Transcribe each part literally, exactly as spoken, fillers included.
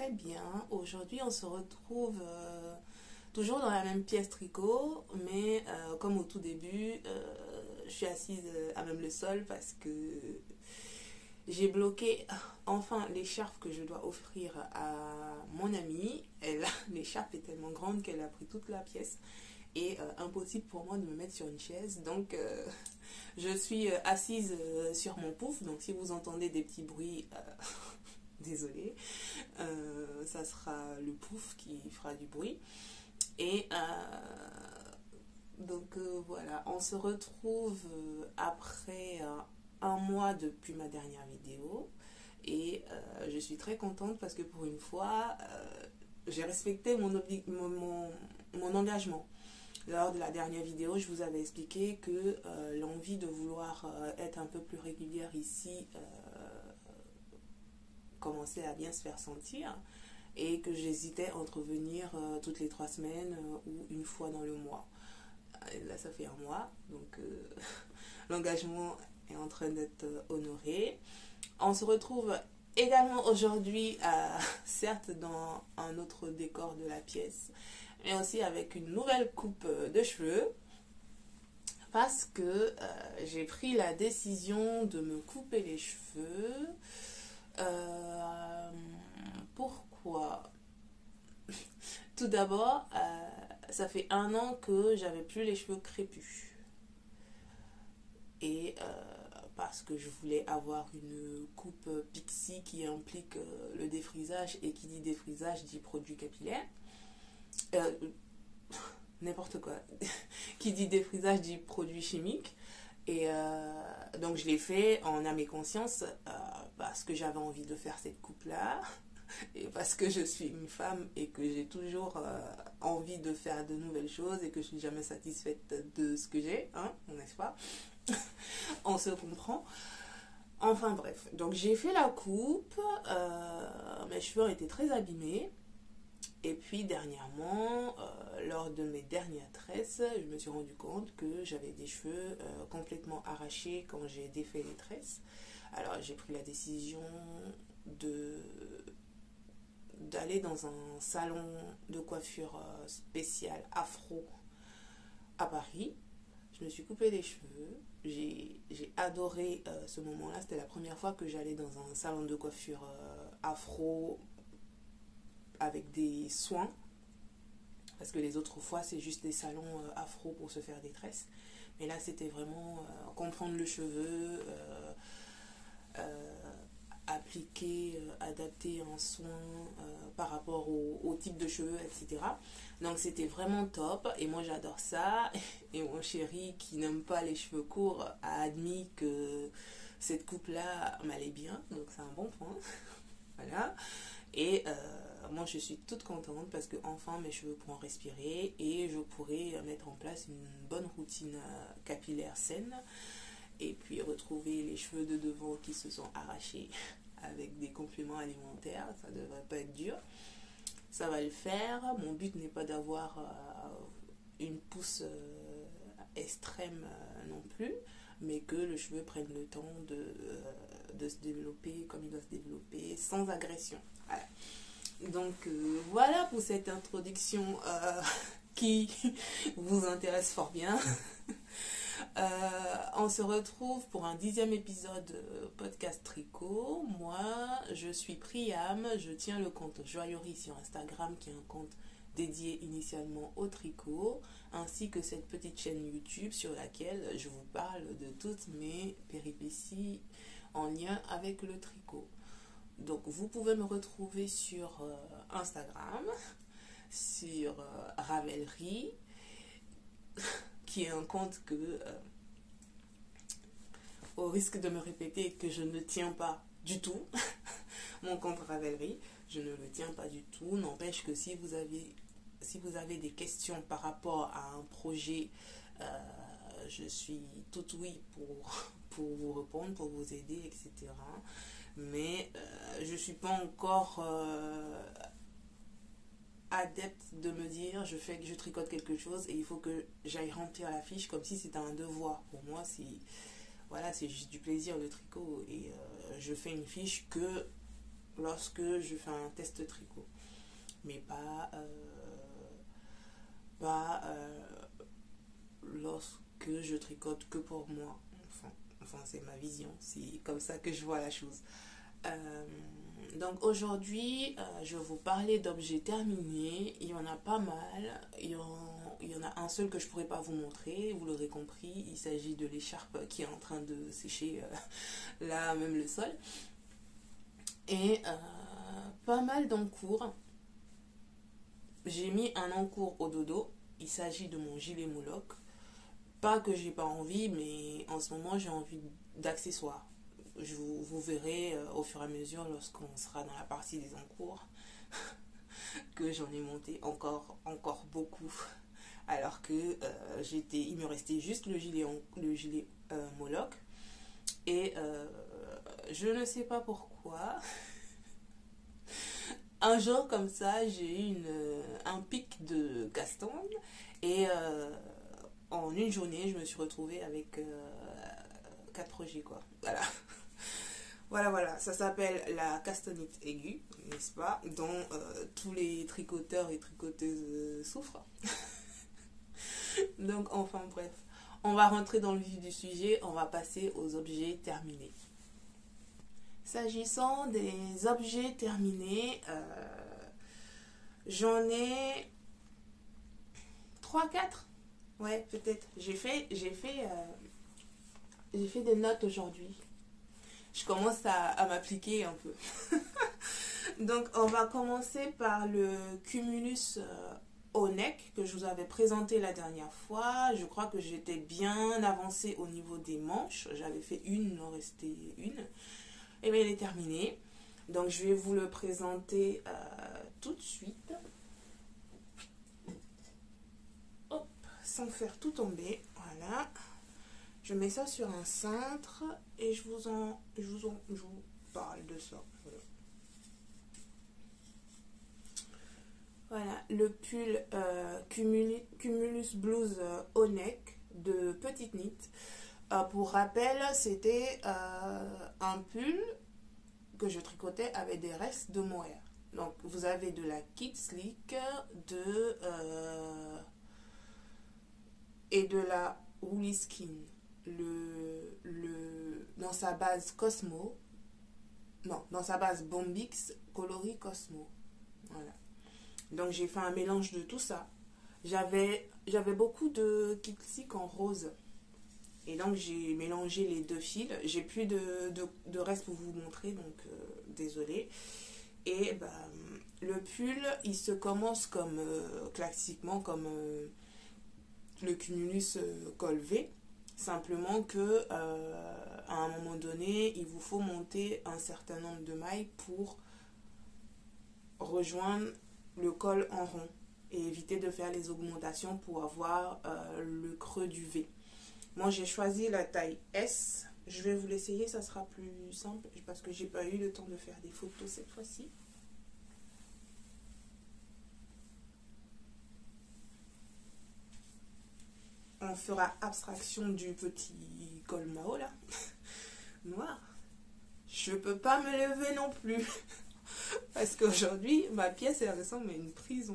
très bien. Aujourd'hui, on se retrouve euh, toujours dans la même pièce tricot, mais euh, comme au tout début, euh, je suis assise à même le sol parce que j'ai bloqué enfin l'écharpe que je dois offrir à mon amie. Elle, l'écharpe est tellement grande qu'elle a pris toute la pièce et euh, impossible pour moi de me mettre sur une chaise. Donc, euh, je suis euh, assise euh, sur mon pouf. Donc, si vous entendez des petits bruits, euh, désolé, euh, ça sera le pouf qui fera du bruit. Et euh, donc, euh, voilà, on se retrouve euh, après euh, un mois depuis ma dernière vidéo. Et euh, je suis très contente parce que pour une fois, euh, j'ai respecté mon, mon, mon, mon engagement. Lors de la dernière vidéo, je vous avais expliqué que euh, l'envie de vouloir euh, être un peu plus régulière ici euh, commençait à bien se faire sentir et que j'hésitais entre venir euh, toutes les trois semaines euh, ou une fois dans le mois. Et là, ça fait un mois, donc euh, l'engagement est en train d'être honoré. On se retrouve également aujourd'hui, euh, certes dans un autre décor de la pièce, mais aussi avec une nouvelle coupe de cheveux parce que euh, j'ai pris la décision de me couper les cheveux. Euh, pourquoi? Tout d'abord, euh, ça fait un an que j'avais plus les cheveux crépus et euh, parce que je voulais avoir une coupe pixie qui implique euh, le défrisage, et qui dit défrisage dit produit capillaire. Euh, n'importe quoi. Qui dit défrisage dit produit chimique. Et euh, donc je l'ai fait en âme et conscience euh, parce que j'avais envie de faire cette coupe-là. Et parce que je suis une femme et que j'ai toujours euh, envie de faire de nouvelles choses et que je suis jamais satisfaite de ce que j'ai, hein, n'est-ce pas? On se comprend. Enfin bref, donc j'ai fait la coupe, euh, mes cheveux ont été très abîmés. Et puis dernièrement, euh, lors de mes dernières tresses, je me suis rendu compte que j'avais des cheveux euh, complètement arrachés quand j'ai défait les tresses. Alors j'ai pris la décision de d'aller dans un salon de coiffure euh, spécial afro à Paris. Je me suis coupé les cheveux. J'ai, j'ai adoré euh, ce moment-là. C'était la première fois que j'allais dans un salon de coiffure euh, afro avec des soins. Parce que les autres fois, c'est juste des salons euh, afro pour se faire des tresses. Mais là, c'était vraiment euh, comprendre le cheveu, euh, euh, appliquer, euh, adapter un soin euh, par rapport au, au type de cheveux, et cetera. Donc c'était vraiment top et moi j'adore ça. Et mon chéri qui n'aime pas les cheveux courts a admis que cette coupe-là m'allait bien, donc c'est un bon point. Voilà. Et euh, moi je suis toute contente parce que enfin mes cheveux pourront respirer et je pourrai mettre en place une bonne routine capillaire saine. Et puis retrouver les cheveux de devant qui se sont arrachés avec des compléments alimentaires, ça devrait pas être dur. Ça va le faire. Mon but n'est pas d'avoir euh, une pousse euh, extrême euh, non plus, mais que le cheveu prenne le temps de, euh, de se développer comme il doit se développer, sans agression. Voilà. Donc euh, voilà pour cette introduction euh, qui vous intéresse fort bien. Euh, on se retrouve pour un dixième épisode euh, podcast tricot. Moi, je suis Priam, je tiens le compte Joaillerie sur Instagram, qui est un compte dédié initialement au tricot, ainsi que cette petite chaîne YouTube sur laquelle je vous parle de toutes mes péripéties en lien avec le tricot. Donc vous pouvez me retrouver sur euh, Instagram, sur euh, Ravelry, qui est un compte que, euh, au risque de me répéter, que je ne tiens pas du tout, mon compte Ravelry, je ne le tiens pas du tout. N'empêche que si vous avez, si vous avez des questions par rapport à un projet, euh, je suis tout oui pour, pour vous répondre, pour vous aider, et cetera. Mais euh, je ne suis pas encore... Euh, adepte de me dire je fais je tricote quelque chose et il faut que j'aille remplir la fiche comme si c'était un devoir. Pour moi, c'est voilà, c'est juste du plaisir, le tricot, et euh, je fais une fiche que lorsque je fais un test tricot, mais pas, euh, pas euh, lorsque je tricote que pour moi. Enfin, enfin c'est ma vision, c'est comme ça que je vois la chose. Euh, donc aujourd'hui, euh, je vais vous parler d'objets terminés. Il y en a pas mal. Il y en, il y en a un seul que je ne pourrais pas vous montrer. Vous l'aurez compris, il s'agit de l'écharpe qui est en train de sécher euh, là, même le sol. Et euh, pas mal d'encours. J'ai mis un encours au dodo. Il s'agit de mon gilet Moloch. Pas que j'ai pas envie, mais en ce moment j'ai envie d'accessoires. Je vous, vous verrez euh, au fur et à mesure lorsqu'on sera dans la partie des encours que j'en ai monté encore, encore beaucoup. Alors que euh, j'étais, il me restait juste le gilet, le gilet euh, Moloch. Et euh, je ne sais pas pourquoi. Un jour comme ça, j'ai eu une, un pic de castagne. Et euh, en une journée, je me suis retrouvée avec euh, quatre projets, quoi. Voilà. Voilà, voilà, ça s'appelle la castanite aiguë, n'est-ce pas, dont euh, tous les tricoteurs et tricoteuses euh, souffrent. Donc, enfin bref, on va rentrer dans le vif du sujet, on va passer aux objets terminés. S'agissant des objets terminés, euh, j'en ai trois quatre. Ouais, peut-être. J'ai fait, j'ai fait, euh, j'ai fait des notes aujourd'hui. Je commence à, à m'appliquer un peu. Donc, on va commencer par le Cumulus euh, O-Neck que je vous avais présenté la dernière fois. Je crois que j'étais bien avancée au niveau des manches. J'avais fait une, il en restait une. Et bien, il est terminé. Donc, je vais vous le présenter euh, tout de suite. Hop, sans faire tout tomber. Voilà. Je mets ça sur un cintre et je vous en, je vous en, je vous parle de ça. Voilà, voilà le pull euh, Cumulus, Cumulus Blues euh, O-Neck de Petite Knit. Euh, pour rappel, c'était euh, un pull que je tricotais avec des restes de mohair. Donc, vous avez de la Kid Slick, de euh, et de la Woolly Skin. Le, le, dans sa base Cosmo, non, dans sa base Bombix coloris Cosmo. Voilà. Donc j'ai fait un mélange de tout ça. J'avais j'avais beaucoup de Kitsik en rose. Et donc j'ai mélangé les deux fils. J'ai plus de, de, de reste pour vous montrer, donc euh, désolé. Et bah, le pull, il se commence comme euh, classiquement comme euh, le Cumulus euh, col V. Simplement que euh, à un moment donné, il vous faut monter un certain nombre de mailles pour rejoindre le col en rond et éviter de faire les augmentations pour avoir euh, le creux du V. Moi, j'ai choisi la taille S. Je vais vous l'essayer, ça sera plus simple parce que j'ai pas eu le temps de faire des photos cette fois-ci. On fera abstraction du petit col Mao là, noir. Je peux pas me lever non plus parce qu'aujourd'hui ma pièce elle ressemble à une prison.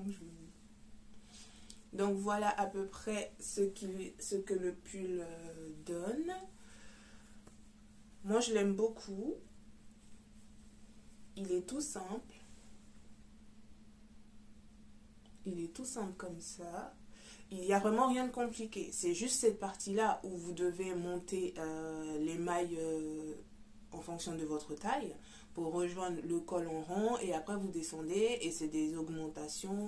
Donc voilà à peu près ce, qui, ce que le pull euh, donne. Moi je l'aime beaucoup. Il est tout simple. Il est tout simple comme ça. Il n'y a vraiment rien de compliqué. C'est juste cette partie-là où vous devez monter euh, les mailles euh, en fonction de votre taille pour rejoindre le col en rond. Et après, vous descendez et c'est des augmentations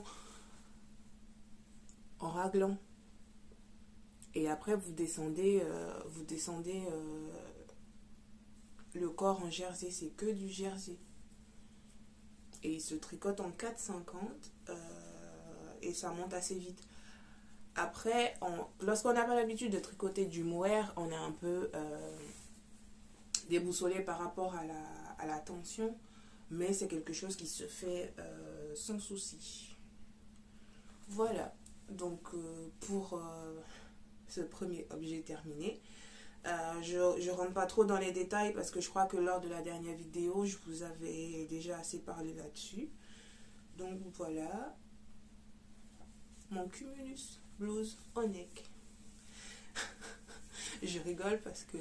en raglan. Et après, vous descendez, euh, vous descendez euh, le corps en jersey. C'est que du jersey. Et il se tricote en quatre cinquante euh, et ça monte assez vite. Après, lorsqu'on n'a pas l'habitude de tricoter du mohair, on est un peu euh, déboussolé par rapport à la, à la tension, mais c'est quelque chose qui se fait euh, sans souci. Voilà, donc euh, pour euh, ce premier objet terminé. Euh, je ne rentre pas trop dans les détails parce que je crois que lors de la dernière vidéo, je vous avais déjà assez parlé là-dessus. Donc voilà, mon Cumulus Blues Onyx. Je rigole parce que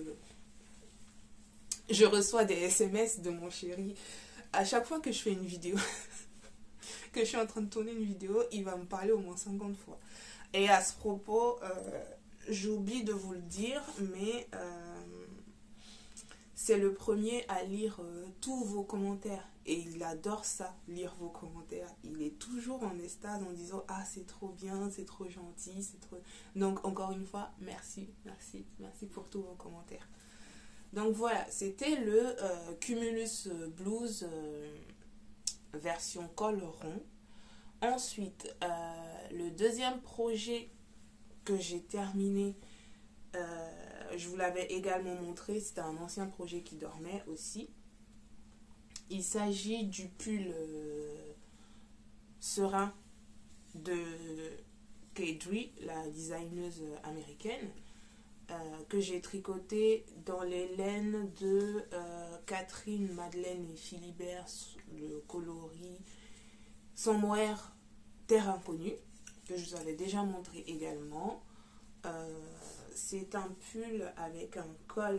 je reçois des S M S de mon chéri. À chaque fois que je fais une vidéo, que je suis en train de tourner une vidéo, il va me parler au moins cinquante fois. Et à ce propos, euh, j'oublie de vous le dire, mais euh, c'est le premier à lire euh, tous vos commentaires. Et il adore ça, lire vos commentaires. Il est toujours en extase en disant « Ah, c'est trop bien, c'est trop gentil, c'est trop... » Donc, encore une fois, merci, merci, merci pour tous vos commentaires. Donc voilà, c'était le euh, Cumulus Blues euh, version col rond. Ensuite, euh, le deuxième projet que j'ai terminé, euh, je vous l'avais également montré, c'était un ancien projet qui dormait aussi. Il s'agit du pull euh, serein de Kadri, la designeuse américaine, euh, que j'ai tricoté dans les laines de euh, Catherine, Madeleine et Philibert, le coloris Somewhere Terre Inconnue, que je vous avais déjà montré également. Euh, c'est un pull avec un col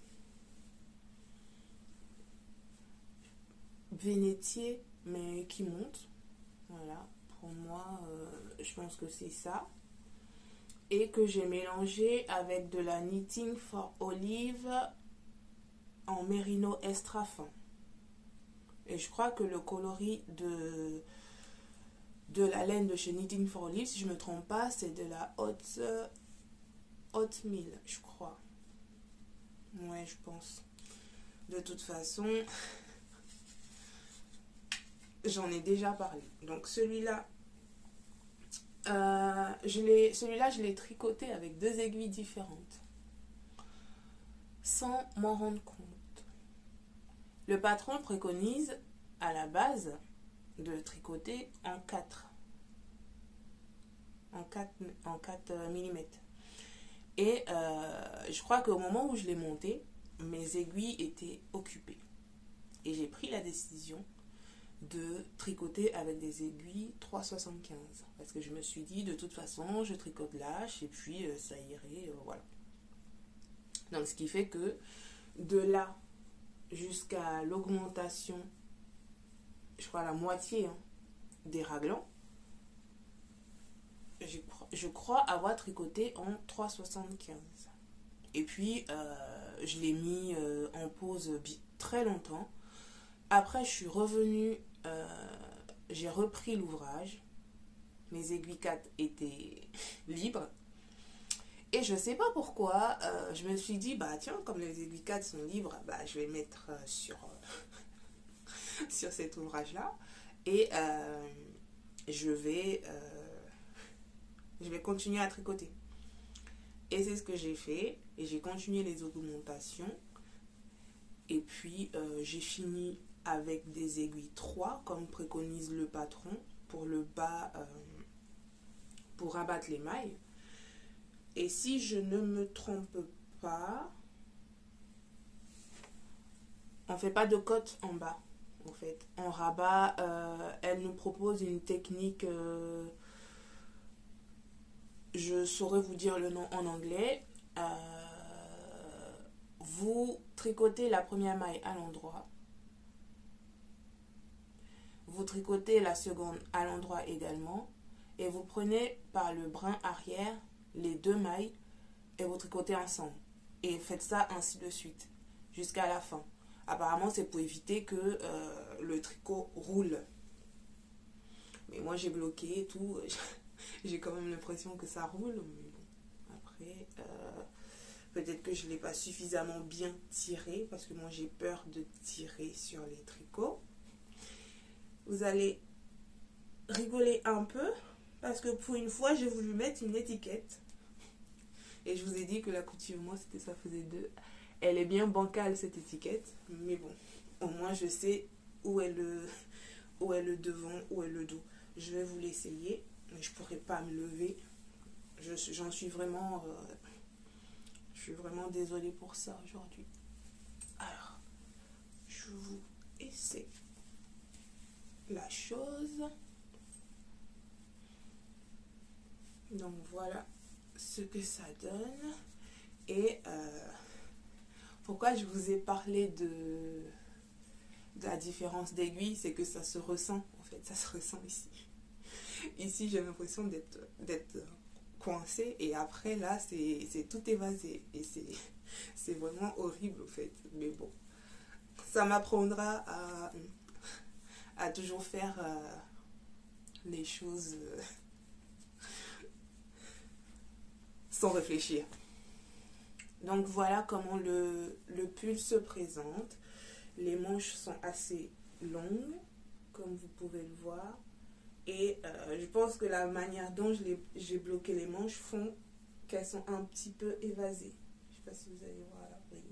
vénétier, mais qui monte. Voilà, pour moi, euh, je pense que c'est ça. Et que j'ai mélangé avec de la Knitting for Olive en mérino extra fin. Et je crois que le coloris de, de la laine de chez Knitting for Olive, si je ne me trompe pas, c'est de la Hot, Hot Mill, je crois. Ouais, je pense. De toute façon, j'en ai déjà parlé. Donc celui-là, euh, celui-là, je l'ai tricoté avec deux aiguilles différentes, sans m'en rendre compte. Le patron préconise à la base de le tricoter en quatre, en quatre, en quatre millimètres. Et euh, je crois qu'au moment où je l'ai monté, mes aiguilles étaient occupées. Et j'ai pris la décision de tricoter avec des aiguilles trois soixante-quinze. Parce que je me suis dit, de toute façon, je tricote lâche et puis euh, ça irait, euh, voilà. Donc, ce qui fait que de là jusqu'à l'augmentation, je crois la moitié hein, des raglans, je, je crois avoir tricoté en trois soixante-quinze. Et puis, euh, je l'ai mis euh, en pause très longtemps. Après, je suis revenue, euh, j'ai repris l'ouvrage. Mes aiguilles quatre étaient libres. Et je ne sais pas pourquoi, euh, je me suis dit, bah tiens, comme les aiguilles quatre sont libres, bah, je vais mettre euh, sur, euh, sur cet ouvrage-là. Et euh, je, vais, euh, je vais continuer à tricoter. Et c'est ce que j'ai fait. Et j'ai continué les augmentations. Et puis, euh, j'ai fini avec des aiguilles trois, comme préconise le patron, pour le bas, euh, pour rabattre les mailles. Et si je ne me trompe pas, on ne fait pas de cote en bas, en fait. En rabat, euh, elle nous propose une technique, euh, je saurais vous dire le nom en anglais. Euh, vous tricotez la première maille à l'endroit. Vous tricotez la seconde à l'endroit également. Et vous prenez par le brin arrière les deux mailles et vous tricotez ensemble. Et faites ça ainsi de suite, jusqu'à la fin. Apparemment, c'est pour éviter que euh, le tricot roule. Mais moi, j'ai bloqué et tout. J'ai quand même l'impression que ça roule. Mais bon, après, euh, peut-être que je ne l'ai pas suffisamment bien tiré, parce que moi, j'ai peur de tirer sur les tricots. Vous allez rigoler un peu, parce que pour une fois, j'ai voulu mettre une étiquette. Et je vous ai dit que la couture, moi, c'était ça faisait deux. Elle est bien bancale, cette étiquette. Mais bon, au moins, je sais où est le, où est le devant, où est le dos. Je vais vous l'essayer. Mais je ne pourrai pas me lever. J'en suis vraiment... Euh, je suis vraiment désolée pour ça aujourd'hui. Alors, je vous essaie la chose. Donc voilà ce que ça donne. Et euh, pourquoi je vous ai parlé de, de la différence d'aiguille, c'est que ça se ressent, en fait, ça se ressent ici. Ici, j'ai l'impression d'être d'être coincée et après, là, c'est tout évasé. Et c'est vraiment horrible, en fait. Mais bon, ça m'apprendra à, à toujours faire euh, les choses euh, sans réfléchir. Donc voilà comment le, le pull se présente. Les manches sont assez longues, comme vous pouvez le voir. Et euh, je pense que la manière dont j'ai bloqué les manches font qu'elles sont un petit peu évasées. Je ne sais pas si vous allez voir là. Oui.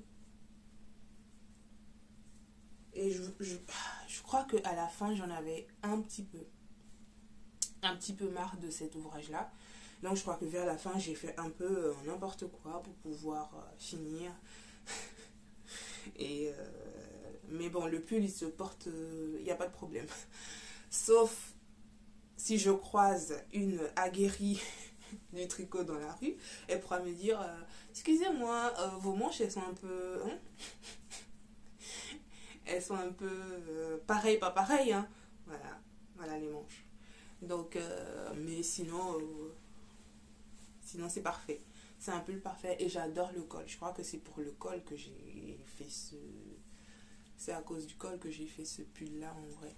Et je, je, je crois qu'à la fin, j'en avais un petit peu. Un petit peu marre de cet ouvrage-là. Donc je crois que vers la fin, j'ai fait un peu euh, n'importe quoi pour pouvoir euh, finir. Et, euh, mais bon, le pull, il se porte, il euh, n'y a pas de problème. Sauf si je croise une aguerrie du tricot dans la rue, elle pourra me dire euh, excusez-moi, euh, vos manches, elles sont un peu... Hein elles sont un peu euh, pareilles, pas pareilles. Hein. Voilà, voilà les manches. Donc, euh, mais sinon... Euh, Sinon, c'est parfait. C'est un pull parfait et j'adore le col. Je crois que c'est pour le col que j'ai fait ce... C'est à cause du col que j'ai fait ce pull-là, en vrai.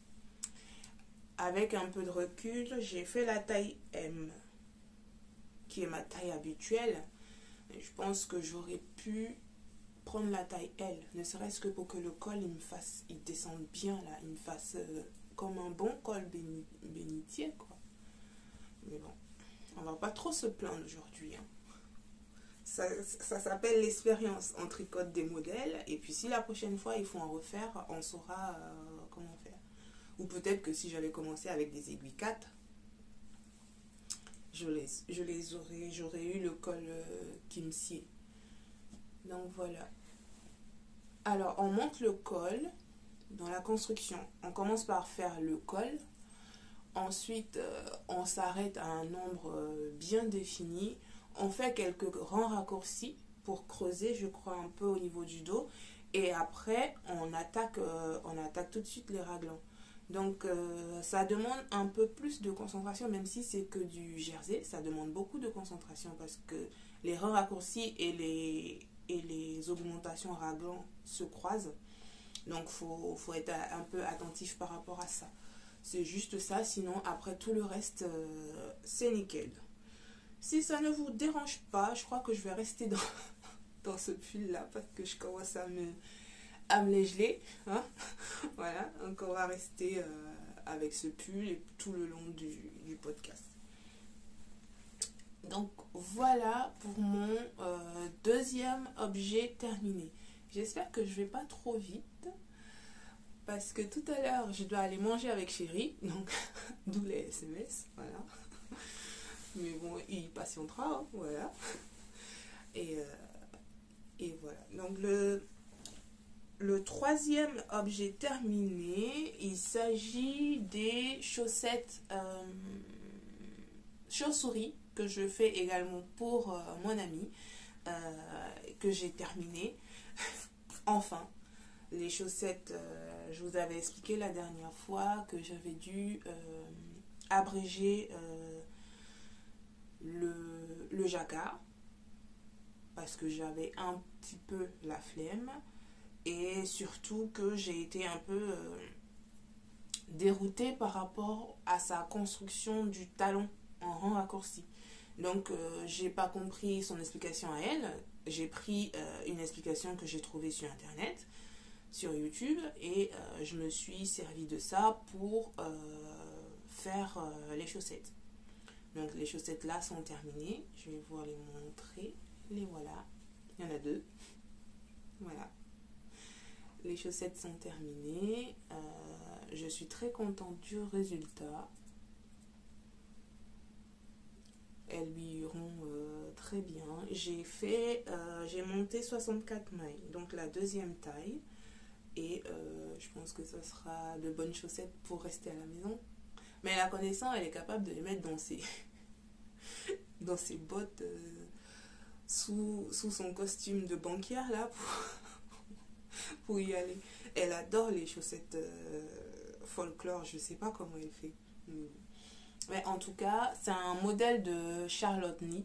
Avec un peu de recul, j'ai fait la taille M, qui est ma taille habituelle. Et je pense que j'aurais pu prendre la taille L, ne serait-ce que pour que le col, il me fasse... Il descende bien, là. Il me fasse euh, comme un bon col béni, bénitier, quoi. Mais bon. On va pas trop se plaindre aujourd'hui. Hein. Ça, ça s'appelle l'expérience. On tricote des modèles. Et puis si la prochaine fois, il faut en refaire, on saura euh, comment faire. Ou peut-être que si j'avais commencé avec des aiguilles quatre, je les, je les aurais, j'aurais eu le col euh, qui me sied. Donc voilà. Alors, on monte le col dans la construction. On commence par faire le col. Ensuite, euh, on s'arrête à un nombre euh, bien défini. On fait quelques grands raccourcis pour creuser, je crois, un peu au niveau du dos. Et après, on attaque, euh, on attaque tout de suite les raglans. Donc, euh, ça demande un peu plus de concentration, même si c'est que du jersey. Ça demande beaucoup de concentration parce que les grands raccourcis et les, et les augmentations raglans se croisent. Donc, il faut, faut être un peu attentif par rapport à ça. C'est juste ça, sinon après tout le reste, euh, c'est nickel. Si ça ne vous dérange pas, je crois que je vais rester dans, dans ce pull-là parce que je commence à me, à me les geler. Hein. Voilà, donc on va rester euh, avec ce pull et tout le long du, du podcast. Donc voilà pour mon euh, deuxième objet terminé. J'espère que je ne vais pas trop vite. Parce que tout à l'heure, je dois aller manger avec Chéri, donc d'où les S M S, voilà. Mais bon, il patientera, hein, voilà. Et, euh, et voilà. Donc le, le troisième objet terminé, il s'agit des chaussettes euh, chauves-souris que je fais également pour euh, mon ami, euh, que j'ai terminé. Enfin. Les chaussettes, euh, je vous avais expliqué la dernière fois que j'avais dû euh, abréger euh, le, le jacquard parce que j'avais un petit peu la flemme et surtout que j'ai été un peu euh, déroutée par rapport à sa construction du talon en rang raccourci. Donc, euh, j'ai pas compris son explication à elle. J'ai pris euh, une explication que j'ai trouvée sur Internet, sur YouTube, et euh, je me suis servi de ça pour euh, faire euh, les chaussettes. Donc, les chaussettes là sont terminées. Je vais vous les montrer. Les voilà. Il y en a deux. Voilà. Les chaussettes sont terminées. Euh, je suis très contente du résultat. Elles lui iront euh, très très bien. J'ai fait, euh, j'ai monté soixante-quatre mailles, donc la deuxième taille. Et euh, je pense que ça sera de bonnes chaussettes pour rester à la maison. Mais la connaissance, elle est capable de les mettre dans ses, dans ses bottes, euh, sous, sous son costume de banquière, là, pour, pour y aller. Elle adore les chaussettes euh, folklore, je sais pas comment elle fait. Mais en tout cas, c'est un modèle de Charlotte Knit.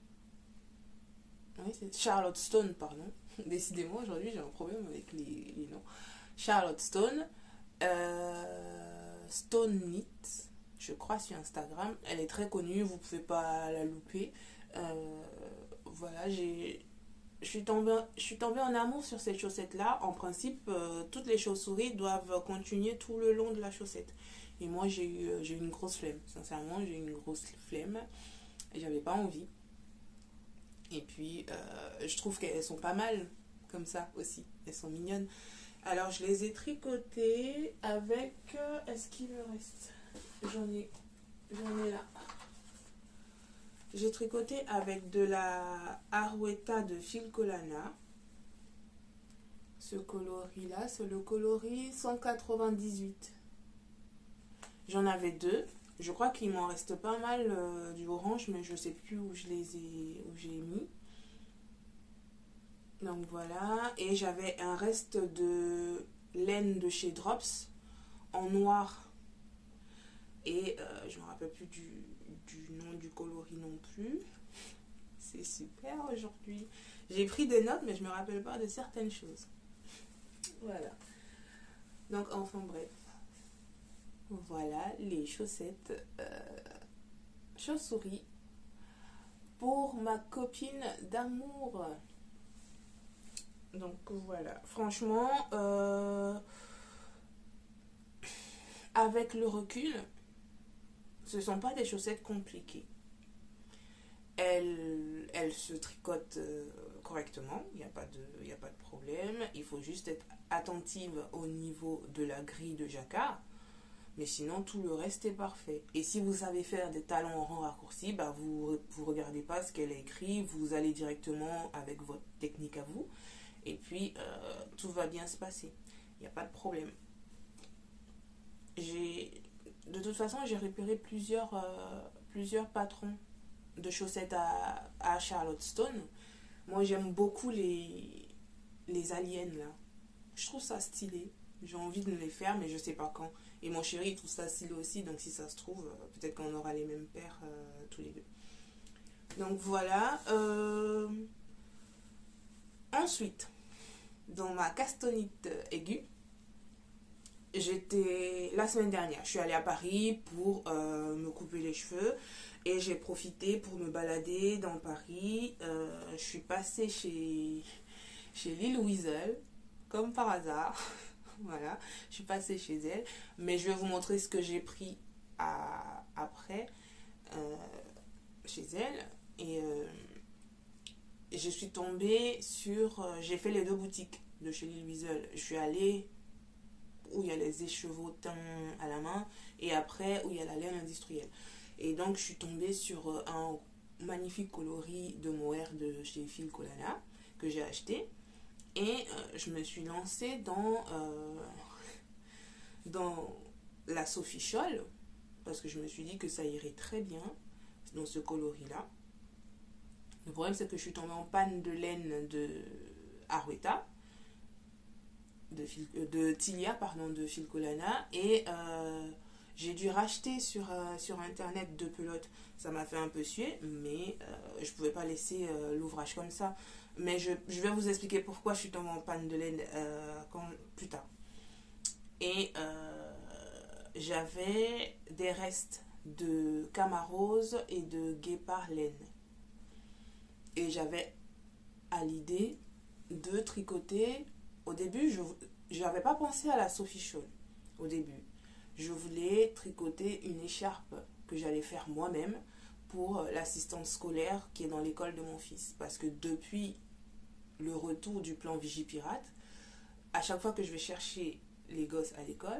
Oui, c'est Charlotte Stone, pardon. Décidément, aujourd'hui, j'ai un problème avec les, les noms. Charlotte Stone. Euh, Stone Knit, je crois, sur Instagram. Elle est très connue, vous pouvez pas la louper. Euh, voilà, j'ai... Je suis, tombée, je suis tombée en amour sur cette chaussette-là. En principe, euh, toutes les chauves-souris doivent continuer tout le long de la chaussette. Et moi, j'ai eu, j'ai eu une grosse flemme. Sincèrement, j'ai eu une grosse flemme. Et j'avais pas envie. Et puis, euh, je trouve qu'elles sont pas mal comme ça aussi. Elles sont mignonnes. Alors, je les ai tricotées avec... Euh, est-ce qu'il me reste? J'en ai, j'en ai là. J'ai tricoté avec de la Arwetta de Filcolana. Ce coloris-là, c'est le coloris cent quatre-vingt-dix-huit. J'en avais deux. Je crois qu'il m'en reste pas mal euh, du orange, mais je sais plus où je les ai, où j'ai mis. Donc voilà. Et j'avais un reste de laine de chez Drops en noir. Et euh, je me rappelle plus du, du nom du coloris non plus. C'est super aujourd'hui. J'ai pris des notes, mais je me rappelle pas de certaines choses. Voilà. Donc enfin bref. Voilà les chaussettes euh, chauves-souris pour ma copine d'amour. Donc voilà, franchement, euh, avec le recul, ce ne sont pas des chaussettes compliquées. Elles, elles se tricotent euh, correctement, il n'y a pas de, il n'y a pas de problème. Il faut juste être attentive au niveau de la grille de jacquard. Mais sinon, tout le reste est parfait. Et si vous savez faire des talons en rang raccourci, bah vous ne regardez pas ce qu'elle a écrit. Vous allez directement avec votre technique à vous. Et puis, euh, tout va bien se passer. Il n'y a pas de problème. J'ai, de toute façon, j'ai repéré plusieurs, euh, plusieurs patrons de chaussettes à, à Charlotte Stone. Moi, j'aime beaucoup les, les aliens, là. Je trouve ça stylé. J'ai envie de me les faire, mais je sais pas quand. Et mon chéri trouve ça stylé aussi, donc si ça se trouve, peut-être qu'on aura les mêmes paires euh, tous les deux. Donc voilà. Euh... Ensuite, dans ma castonite aiguë, j'étais la semaine dernière, je suis allée à Paris pour euh, me couper les cheveux et j'ai profité pour me balader dans Paris. Euh, je suis passée chez, chez Lil Weasel, comme par hasard. Voilà, je suis passée chez elle, mais je vais vous montrer ce que j'ai pris à, après euh, chez elle. Et, euh, et je suis tombée sur... Euh, j'ai fait les deux boutiques de chez Lil Weasel. Je suis allée où il y a les écheveaux-teints à la main et après où il y a la laine industrielle. Et donc je suis tombée sur euh, un magnifique coloris de mohair de chez Filcolana que j'ai acheté. Et euh, je me suis lancée dans, euh, dans la Sophie Scholl, parce que je me suis dit que ça irait très bien dans ce coloris-là. Le problème, c'est que je suis tombée en panne de laine de Arwetta, de, de Tilia, pardon, de Filcolana, et euh, j'ai dû racheter sur, euh, sur internet deux pelotes. Ça m'a fait un peu suer, mais euh, je ne pouvais pas laisser euh, l'ouvrage comme ça. Mais je, je vais vous expliquer pourquoi je suis tombée en panne de laine euh, quand, plus tard. Et euh, j'avais des restes de Camarose et de Guépard laine. Et j'avais à l'idée de tricoter. Au début, je n'avais pas pensé à la Sophie Scholl. Au début, je voulais tricoter une écharpe que j'allais faire moi-même pour l'assistante scolaire qui est dans l'école de mon fils. Parce que depuis le retour du plan Vigipirate, à chaque fois que je vais chercher les gosses à l'école,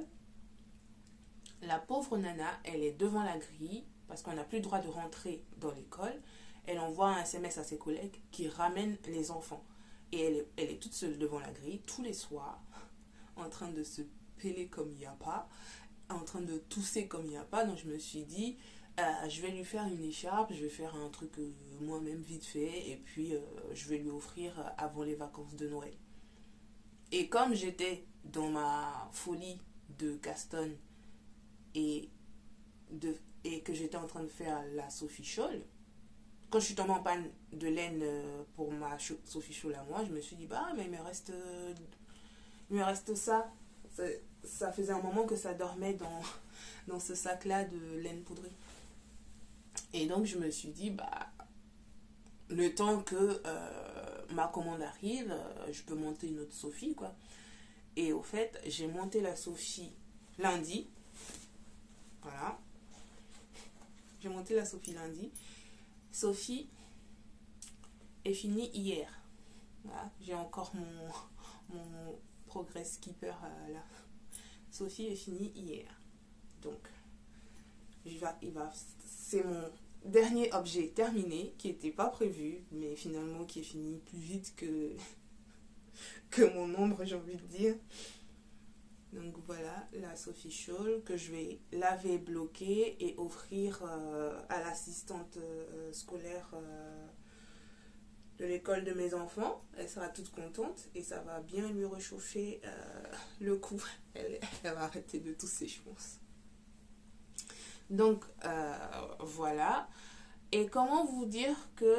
la pauvre nana, elle est devant la grille, parce qu'on n'a plus le droit de rentrer dans l'école, elle envoie un S M S à ses collègues qui ramènent les enfants. Et elle est, elle est toute seule devant la grille tous les soirs, en train de se péler comme il n'y a pas, en train de tousser comme il n'y a pas. Donc je me suis dit, euh, je vais lui faire une écharpe, je vais faire un truc euh, moi-même vite fait, et puis euh, je vais lui offrir euh, avant les vacances de Noël. Et comme j'étais dans ma folie de Caston et, de, et que j'étais en train de faire la Sophie Scholl, quand je suis tombée en panne de laine euh, pour ma Sophie Scholl à moi, je me suis dit, bah, mais il me reste, euh, il me reste ça. ça. Ça faisait un moment que ça dormait dans, dans ce sac-là de laine poudrée. Et donc, je me suis dit, bah, le temps que euh, ma commande arrive, euh, je peux monter une autre Sophie, quoi. Et au fait, j'ai monté la Sophie lundi. Voilà. J'ai monté la Sophie lundi. Sophie est finie hier. Voilà. J'ai encore mon, mon progress skipper euh, là. Sophie est finie hier. Donc, il va, il va, c'est mon dernier objet terminé qui n'était pas prévu, mais finalement qui est fini plus vite que, que mon ombre, j'ai envie de dire. Donc voilà, la Sophie Scholl que je vais laver, bloquer et offrir euh, à l'assistante euh, scolaire euh, de l'école de mes enfants. Elle sera toute contente et ça va bien lui réchauffer euh, le cou. Elle, elle va arrêter de tousser, je pense. Donc euh, voilà. Et comment vous dire que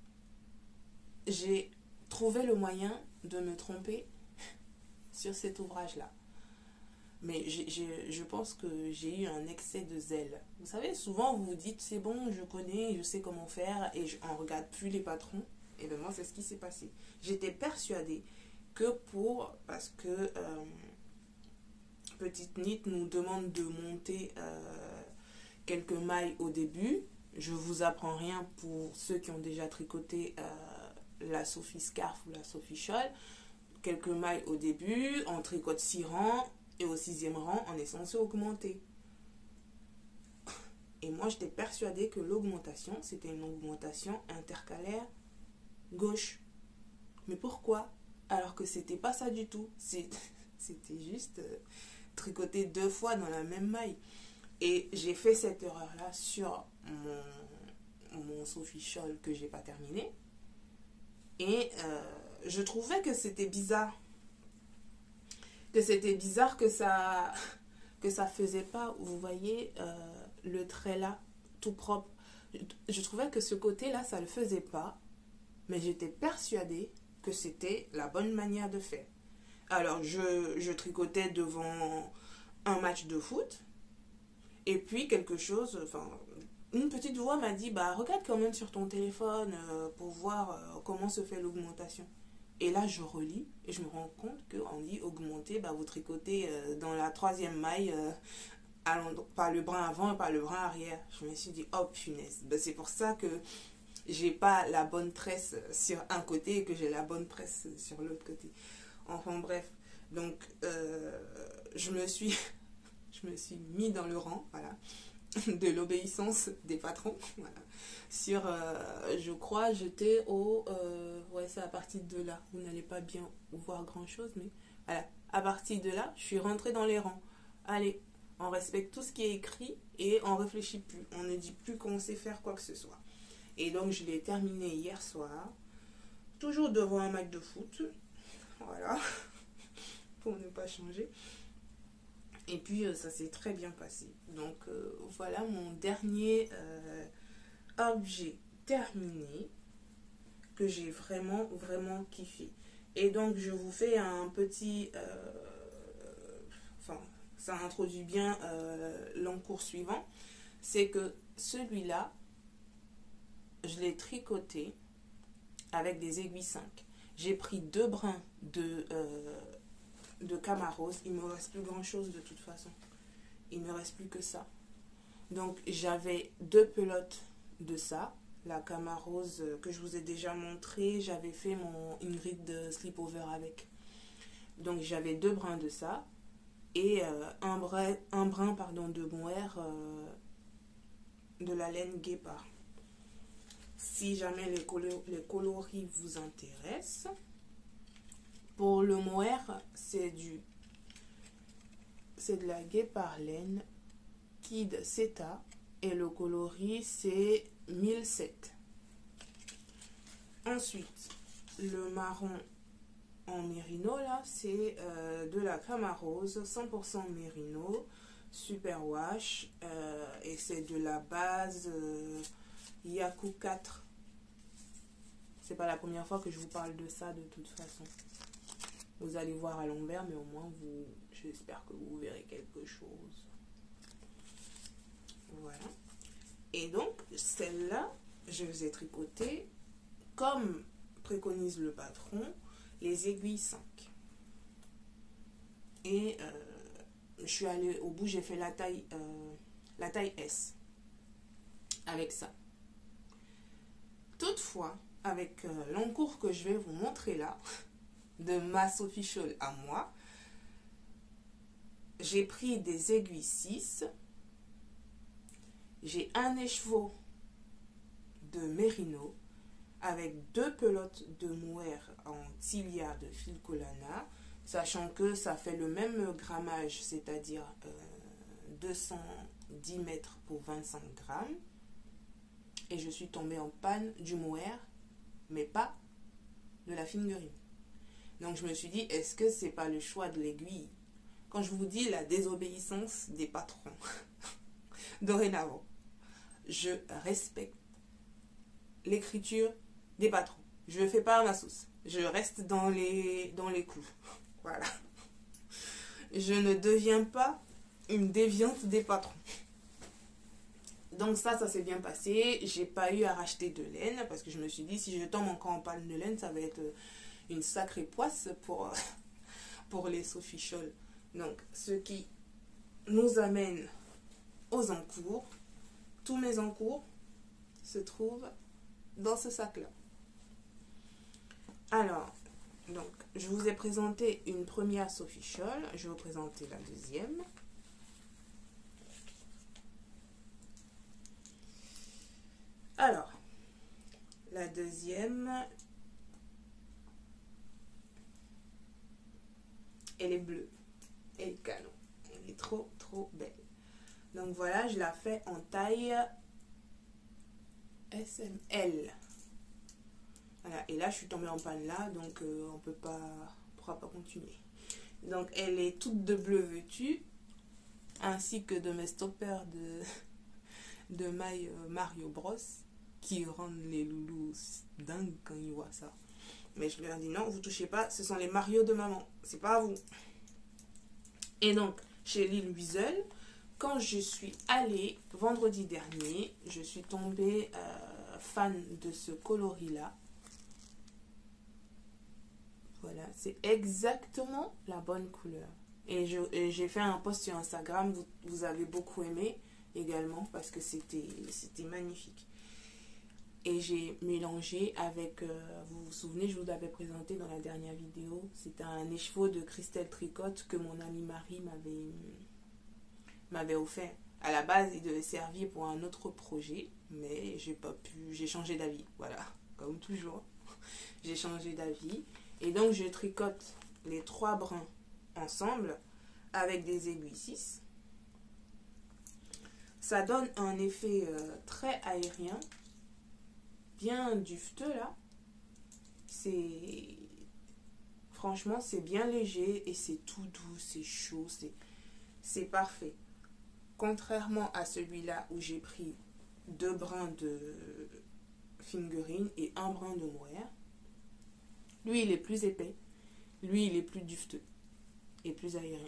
j'ai trouvé le moyen de me tromper sur cet ouvrage-là. Mais j'ai, j'ai, je pense que j'ai eu un excès de zèle. Vous savez, souvent vous vous dites, c'est bon, je connais, je sais comment faire, et je, on ne regarde plus les patrons. Et bien moi, c'est ce qui s'est passé. J'étais persuadée que pour, parce que euh, Petite Nit nous demande de monter euh, quelques mailles au début. Je vous apprends rien pour ceux qui ont déjà tricoté euh, la Sophie Scarf ou la Sophie Scholl. Quelques mailles au début, on tricote six rangs. Et au sixième rang, on est censé augmenter. Et moi, j'étais persuadée que l'augmentation, c'était une augmentation intercalaire gauche. Mais pourquoi? Alors que c'était pas ça du tout. C'était juste euh, tricoter deux fois dans la même maille. Et j'ai fait cette erreur-là sur mon, mon Sophie Scholl que j'ai pas terminé. Et euh, je trouvais que c'était bizarre. que c'était bizarre que ça que ça faisait pas, vous voyez euh, le trait là tout propre. Je trouvais que ce côté là ça le faisait pas, mais j'étais persuadée que c'était la bonne manière de faire. Alors je, je tricotais devant un match de foot et puis quelque chose, enfin une petite voix m'a dit bah regarde quand même sur ton téléphone euh, pour voir euh, comment se fait l'augmentation. Et là, je relis et je me rends compte qu'on dit augmenter, bah, vous tricotez euh, dans la troisième maille, euh, par le brin avant et par le brin arrière. Je me suis dit, oh punaise, bah, c'est pour ça que j'ai pas la bonne tresse sur un côté et que j'ai la bonne tresse sur l'autre côté. Enfin bref, donc euh, je me suis je me suis mis dans le rang, voilà, de l'obéissance des patrons, voilà. Sur, euh, je crois, j'étais au... Euh, ouais, c'est à partir de là. Vous n'allez pas bien voir grand-chose, mais voilà. À partir de là, je suis rentrée dans les rangs. Allez, on respecte tout ce qui est écrit et on réfléchit plus. On ne dit plus qu'on sait faire quoi que ce soit. Et donc, je l'ai terminé hier soir. Toujours devant un match de foot. Voilà. Pour ne pas changer. Et puis, euh, ça s'est très bien passé. Donc, euh, voilà mon dernier... Euh, objet terminé que j'ai vraiment vraiment kiffé. Et donc je vous fais un petit euh, enfin ça introduit bien euh, l'encours suivant, c'est que celui-là je l'ai tricoté avec des aiguilles cinq. J'ai pris deux brins de euh, de Camarose. Il me reste plus grand chose de toute façon, il me reste plus que ça. Donc j'avais deux pelotes de ça, la Camarose que je vous ai déjà montré, j'avais fait mon Ingrid de Slipover avec. Donc j'avais deux brins de ça et euh, un brin, un brin pardon, de mohair euh, de la laine guépard. si jamais les, colo les coloris vous intéressent. Pour le mohair, c'est du c'est de la guépard laine Kid Seta et le coloris c'est mille sept. Ensuite, le marron en mérino là, c'est euh, de la crème à rose cent pour cent mérino super wash euh, et c'est de la base euh, Yaku quatre. C'est pas la première fois que je vous parle de ça de toute façon. Vous allez voir à l'envers, mais au moins vous, j'espère que vous verrez quelque chose. Voilà. Et donc celle-là, je vous ai tricoté comme préconise le patron, les aiguilles cinq. Et euh, je suis allée au bout, j'ai fait la taille, euh, la taille S avec ça. Toutefois, avec euh, l'encours que je vais vous montrer là, de ma Sophie Scholl à moi, j'ai pris des aiguilles six, j'ai un écheveau de mérino avec deux pelotes de mohair en tilia de fil collana, sachant que ça fait le même grammage, c'est-à-dire euh, deux cent dix mètres pour vingt-cinq grammes. Et je suis tombée en panne du mohair, mais pas de la fingering. Donc je me suis dit, est-ce que c'est pas le choix de l'aiguille? Quand je vous dis la désobéissance des patrons, dorénavant, je respecte l'écriture des patrons. Je ne fais pas à ma sauce. Je reste dans les, dans les clous. Voilà. Je ne deviens pas une déviante des patrons. Donc ça, ça s'est bien passé. J'ai pas eu à racheter de laine parce que je me suis dit, si je tombe encore en panne de laine, ça va être une sacrée poisse pour, pour les Sophie Scholl. Donc, ce qui nous amène aux encours. Tous mes encours se trouvent dans ce sac-là. Alors, donc, je vous ai présenté une première Sophie Scholl. Je vais vous présenter la deuxième. Alors, la deuxième, elle est bleue. Elle est canon. Elle est trop, trop belle. Donc voilà, je la fais en taille S M L. Voilà, et là, je suis tombée en panne là, donc euh, on peut pas, on pourra pas continuer. Donc, elle est toute de bleu vêtue, ainsi que de mes stoppers de, de maille euh, Mario Bros, qui rendent les loulous dingues quand ils voient ça. Mais je leur dis non, vous touchez pas, ce sont les Mario de maman, c'est pas à vous. Et donc, chez Lille Wiesel, quand je suis allée vendredi dernier, je suis tombée euh, fan de ce coloris-là. Voilà, c'est exactement la bonne couleur. Et j'ai fait un post sur Instagram, vous, vous avez beaucoup aimé également parce que c'était c'était magnifique. Et j'ai mélangé avec, euh, vous vous souvenez, je vous l'avais présenté dans la dernière vidéo, c'était un écheveau de Christelle Tricotte que mon amie Marie m'avait m'avait offert. À la base, il devait servir pour un autre projet, mais j'ai pas pu, j'ai changé d'avis, voilà, comme toujours. J'ai changé d'avis. Et donc, je tricote les trois brins ensemble avec des aiguilles six. Ça donne un effet euh, très aérien, bien dufteux là. C'est franchement, c'est bien léger et c'est tout doux, c'est chaud, c'est parfait. Contrairement à celui-là où j'ai pris deux brins de fingering et un brin de mohair. Lui, il est plus épais. Lui, il est plus dufteux et plus aérien.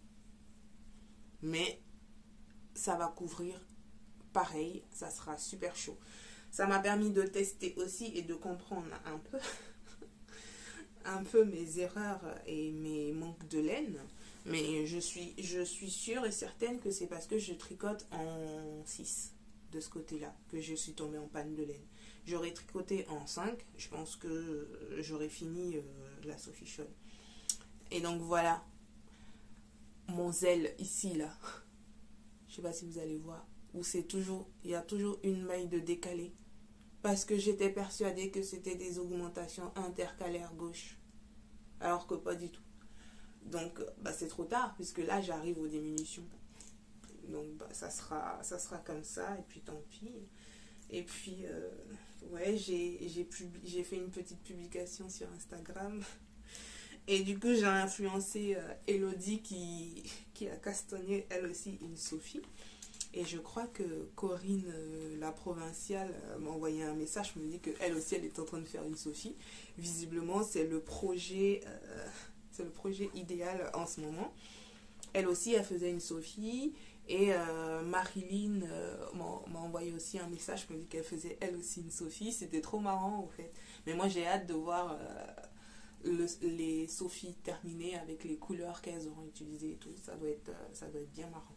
Mais ça va couvrir pareil. Ça sera super chaud. Ça m'a permis de tester aussi et de comprendre un peu, un peu mes erreurs et mes manques de laine. Mais je suis, je suis sûre et certaine que c'est parce que je tricote en six de ce côté-là que je suis tombée en panne de laine. J'aurais tricoté en cinq, je pense que j'aurais fini euh, la Sophie Scholl. Et donc voilà, mon zèle ici, là. Je sais pas si vous allez voir. Où c'est toujours, il y a toujours une maille de décalé. parce que j'étais persuadée que c'était des augmentations intercalaires gauche, alors que pas du tout. Donc bah, c'est trop tard, puisque là j'arrive aux diminutions. Donc bah, ça, sera, ça sera comme ça, et puis tant pis. Et puis, euh, ouais, j'ai fait une petite publication sur Instagram. Et du coup, j'ai influencé euh, Elodie qui, qui a castonné elle aussi une Sophie. Et je crois que Corinne, euh, la provinciale, euh, m'a envoyé un message, me dit qu'elle aussi, elle est en train de faire une Sophie. Visiblement, c'est le projet, euh, c'est le projet idéal en ce moment. Elle aussi, elle faisait une Sophie. Et euh, Marilyn euh, m'a envoyé aussi un message, me dit qu'elle faisait elle aussi une Sophie. C'était trop marrant, en fait. Mais moi, j'ai hâte de voir euh, le, les Sophies terminées avec les couleurs qu'elles auront utilisées et tout. Ça doit être, euh, ça doit être bien marrant.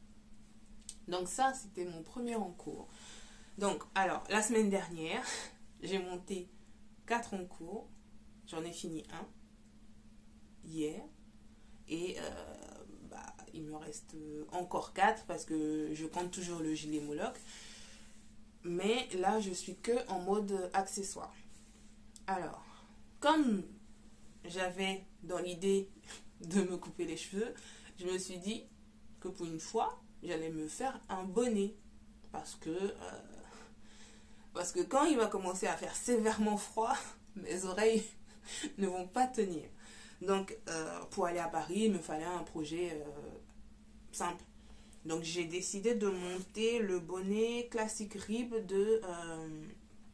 Donc ça, c'était mon premier encours. Donc, alors, la semaine dernière, j'ai monté quatre encours. J'en ai fini un hier. Et euh, bah, il me reste encore quatre parce que je compte toujours le gilet Moloch. Mais là, je suis que en mode accessoire. Alors, comme j'avais dans l'idée de me couper les cheveux, je me suis dit que pour une fois, j'allais me faire un bonnet. Parce que, euh, parce que quand il va commencer à faire sévèrement froid, mes oreilles ne vont pas tenir. Donc, euh, pour aller à Paris, il me fallait un projet euh, simple. Donc, j'ai décidé de monter le bonnet classique rib de euh,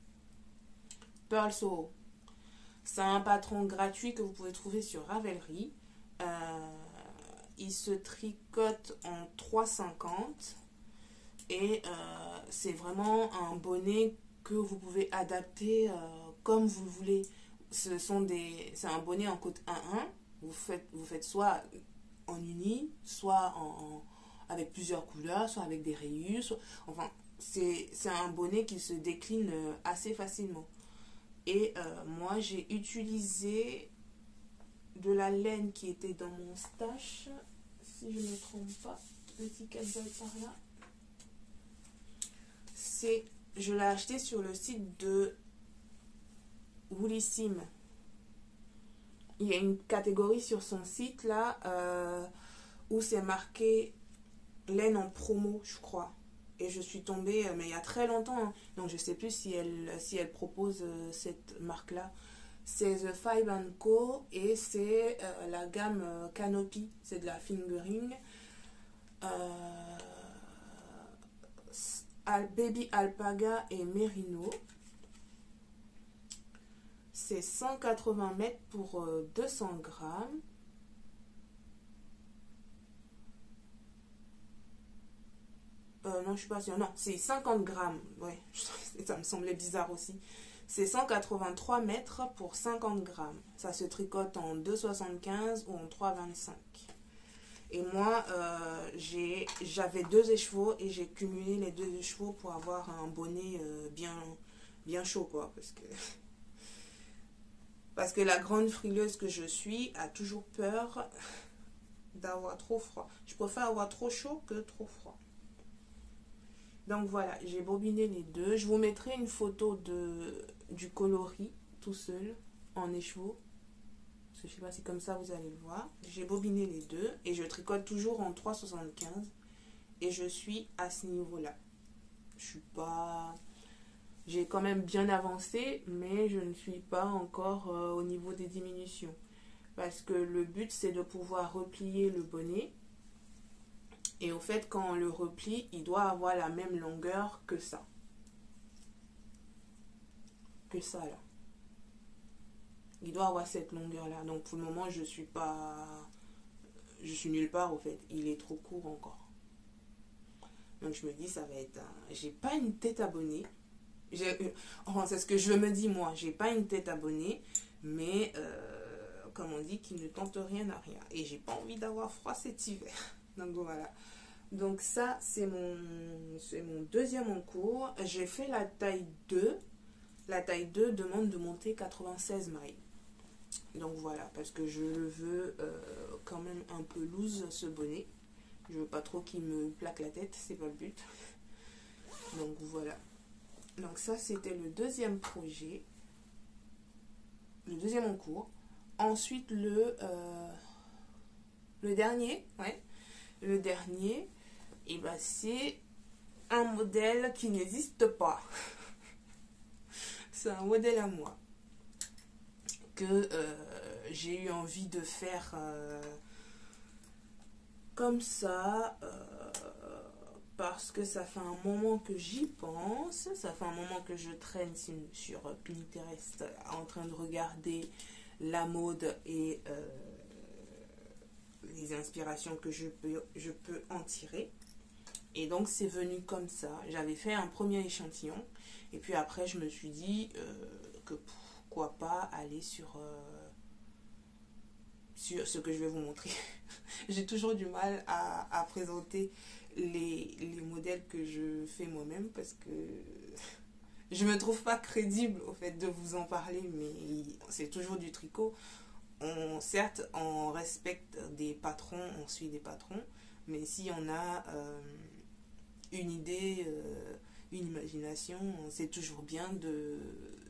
Pearl Soho. C'est un patron gratuit que vous pouvez trouver sur Ravelry. Euh, il se tricote en trois cinquante. Et euh, c'est vraiment un bonnet que vous pouvez adapter euh, comme vous le voulez. Ce sont des, c'est un bonnet en côte un un. Vous faites, vous faites soit en uni, soit en, en, avec plusieurs couleurs, soit avec des rayures. Soit, enfin, c'est un bonnet qui se décline assez facilement. Et euh, moi, j'ai utilisé de la laine qui était dans mon stash. Si je ne me trompe pas, l'étiquette doit être par là. C'est, je l'ai acheté sur le site de Woolissime. Il y a une catégorie sur son site là euh, où c'est marqué laine en promo, je crois. Et je suis tombée, mais il y a très longtemps, hein. Donc je ne sais plus si elle, si elle propose euh, cette marque-là. C'est The Five and Co. Et c'est euh, la gamme euh, Canopy. C'est de la fingering. Euh, Baby Alpaga et Merino. C'est cent quatre-vingts mètres pour euh, deux cents grammes. Euh, non, je suis pas sûre. Non, c'est cinquante grammes. Ouais, ça me semblait bizarre aussi. C'est cent quatre-vingt-trois mètres pour cinquante grammes. Ça se tricote en deux soixante-quinze ou en trois vingt-cinq. Et moi, euh, j'avais deux écheveaux et j'ai cumulé les deux écheveaux pour avoir un bonnet euh, bien, bien chaud, quoi. Parce que, parce que la grande frileuse que je suis a toujours peur d'avoir trop froid. Je préfère avoir trop chaud que trop froid. Donc voilà, j'ai bobiné les deux. Je vous mettrai une photo de, du coloris tout seul en écheveau. Parce que je ne sais pas si comme ça vous allez le voir. J'ai bobiné les deux et je tricote toujours en trois soixante-quinze. Et je suis à ce niveau-là. Je suis pas... J'ai quand même bien avancé, mais je ne suis pas encore euh, au niveau des diminutions. Parce que le but, c'est de pouvoir replier le bonnet. Et au fait, quand on le replie, il doit avoir la même longueur que ça. Que ça, là. Il doit avoir cette longueur-là. Donc, pour le moment, je suis pas... Je suis nulle part, au fait. Il est trop court encore. Donc, je me dis, ça va être... Un... J'ai pas une tête abonnée. Enfin, c'est ce que je me dis, moi. J'ai pas une tête abonnée. Mais, euh, comme on dit, qui ne tente rien à rien. Et j'ai pas envie d'avoir froid cet hiver. Donc, voilà. Donc, ça, c'est mon, c'est mon deuxième encours. J'ai fait la taille deux. La taille deux demande de monter quatre-vingt-seize mailles. Donc voilà, parce que je le veux euh, quand même un peu loose ce bonnet. Je veux pas trop qu'il me plaque la tête, c'est pas le but. Donc voilà. Donc ça, c'était le deuxième projet. Le deuxième en cours. Ensuite, le, euh, le dernier, ouais. Le dernier, et ben c'est un modèle qui n'existe pas. C'est un modèle à moi que euh, j'ai eu envie de faire euh, comme ça euh, parce que ça fait un moment que j'y pense. Ça fait un moment que je traîne sur, sur Pinterest en train de regarder la mode et euh, les inspirations que je peux, je peux en tirer. Et donc c'est venu comme ça. J'avais fait un premier échantillon et puis après je me suis dit euh, que pourquoi pas aller sur, euh, sur ce que je vais vous montrer. J'ai toujours du mal à, à présenter les, les modèles que je fais moi-même parce que je me trouve pas crédible au fait de vous en parler, mais c'est toujours du tricot. On, certes, on respecte des patrons, on suit des patrons, mais si on a euh, une idée, euh, une imagination, c'est toujours bien de,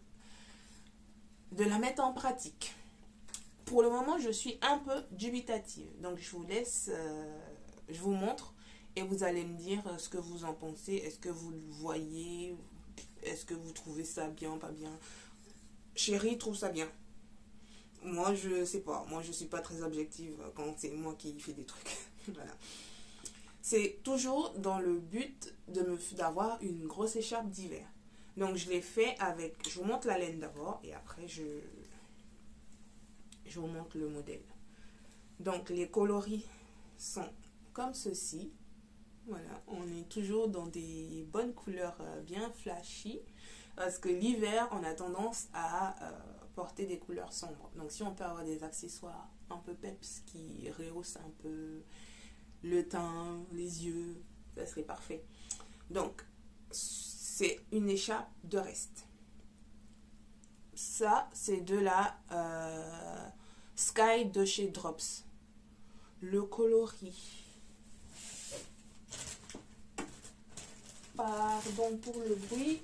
de la mettre en pratique. Pour le moment, je suis un peu dubitative, donc je vous laisse, euh, je vous montre et vous allez me dire ce que vous en pensez. Est-ce que vous le voyez? Est-ce que vous trouvez ça bien, pas bien? Chérie trouve ça bien. Moi, je sais pas. Moi, je suis pas très objective quand c'est moi qui fais des trucs. Voilà. C'est toujours dans le but de me d'avoir une grosse écharpe d'hiver. Donc, je l'ai fait avec... Je vous montre la laine d'abord et après, je, je vous montre le modèle. Donc, les coloris sont comme ceci. Voilà. On est toujours dans des bonnes couleurs bien flashy. Parce que l'hiver, on a tendance à... Euh, porter des couleurs sombres. Donc si on peut avoir des accessoires un peu peps qui rehaussent un peu le teint, les yeux, ça serait parfait. Donc c'est une écharpe de reste. Ça c'est de la euh, Sky de chez Drops. Le coloris, pardon pour le bruit,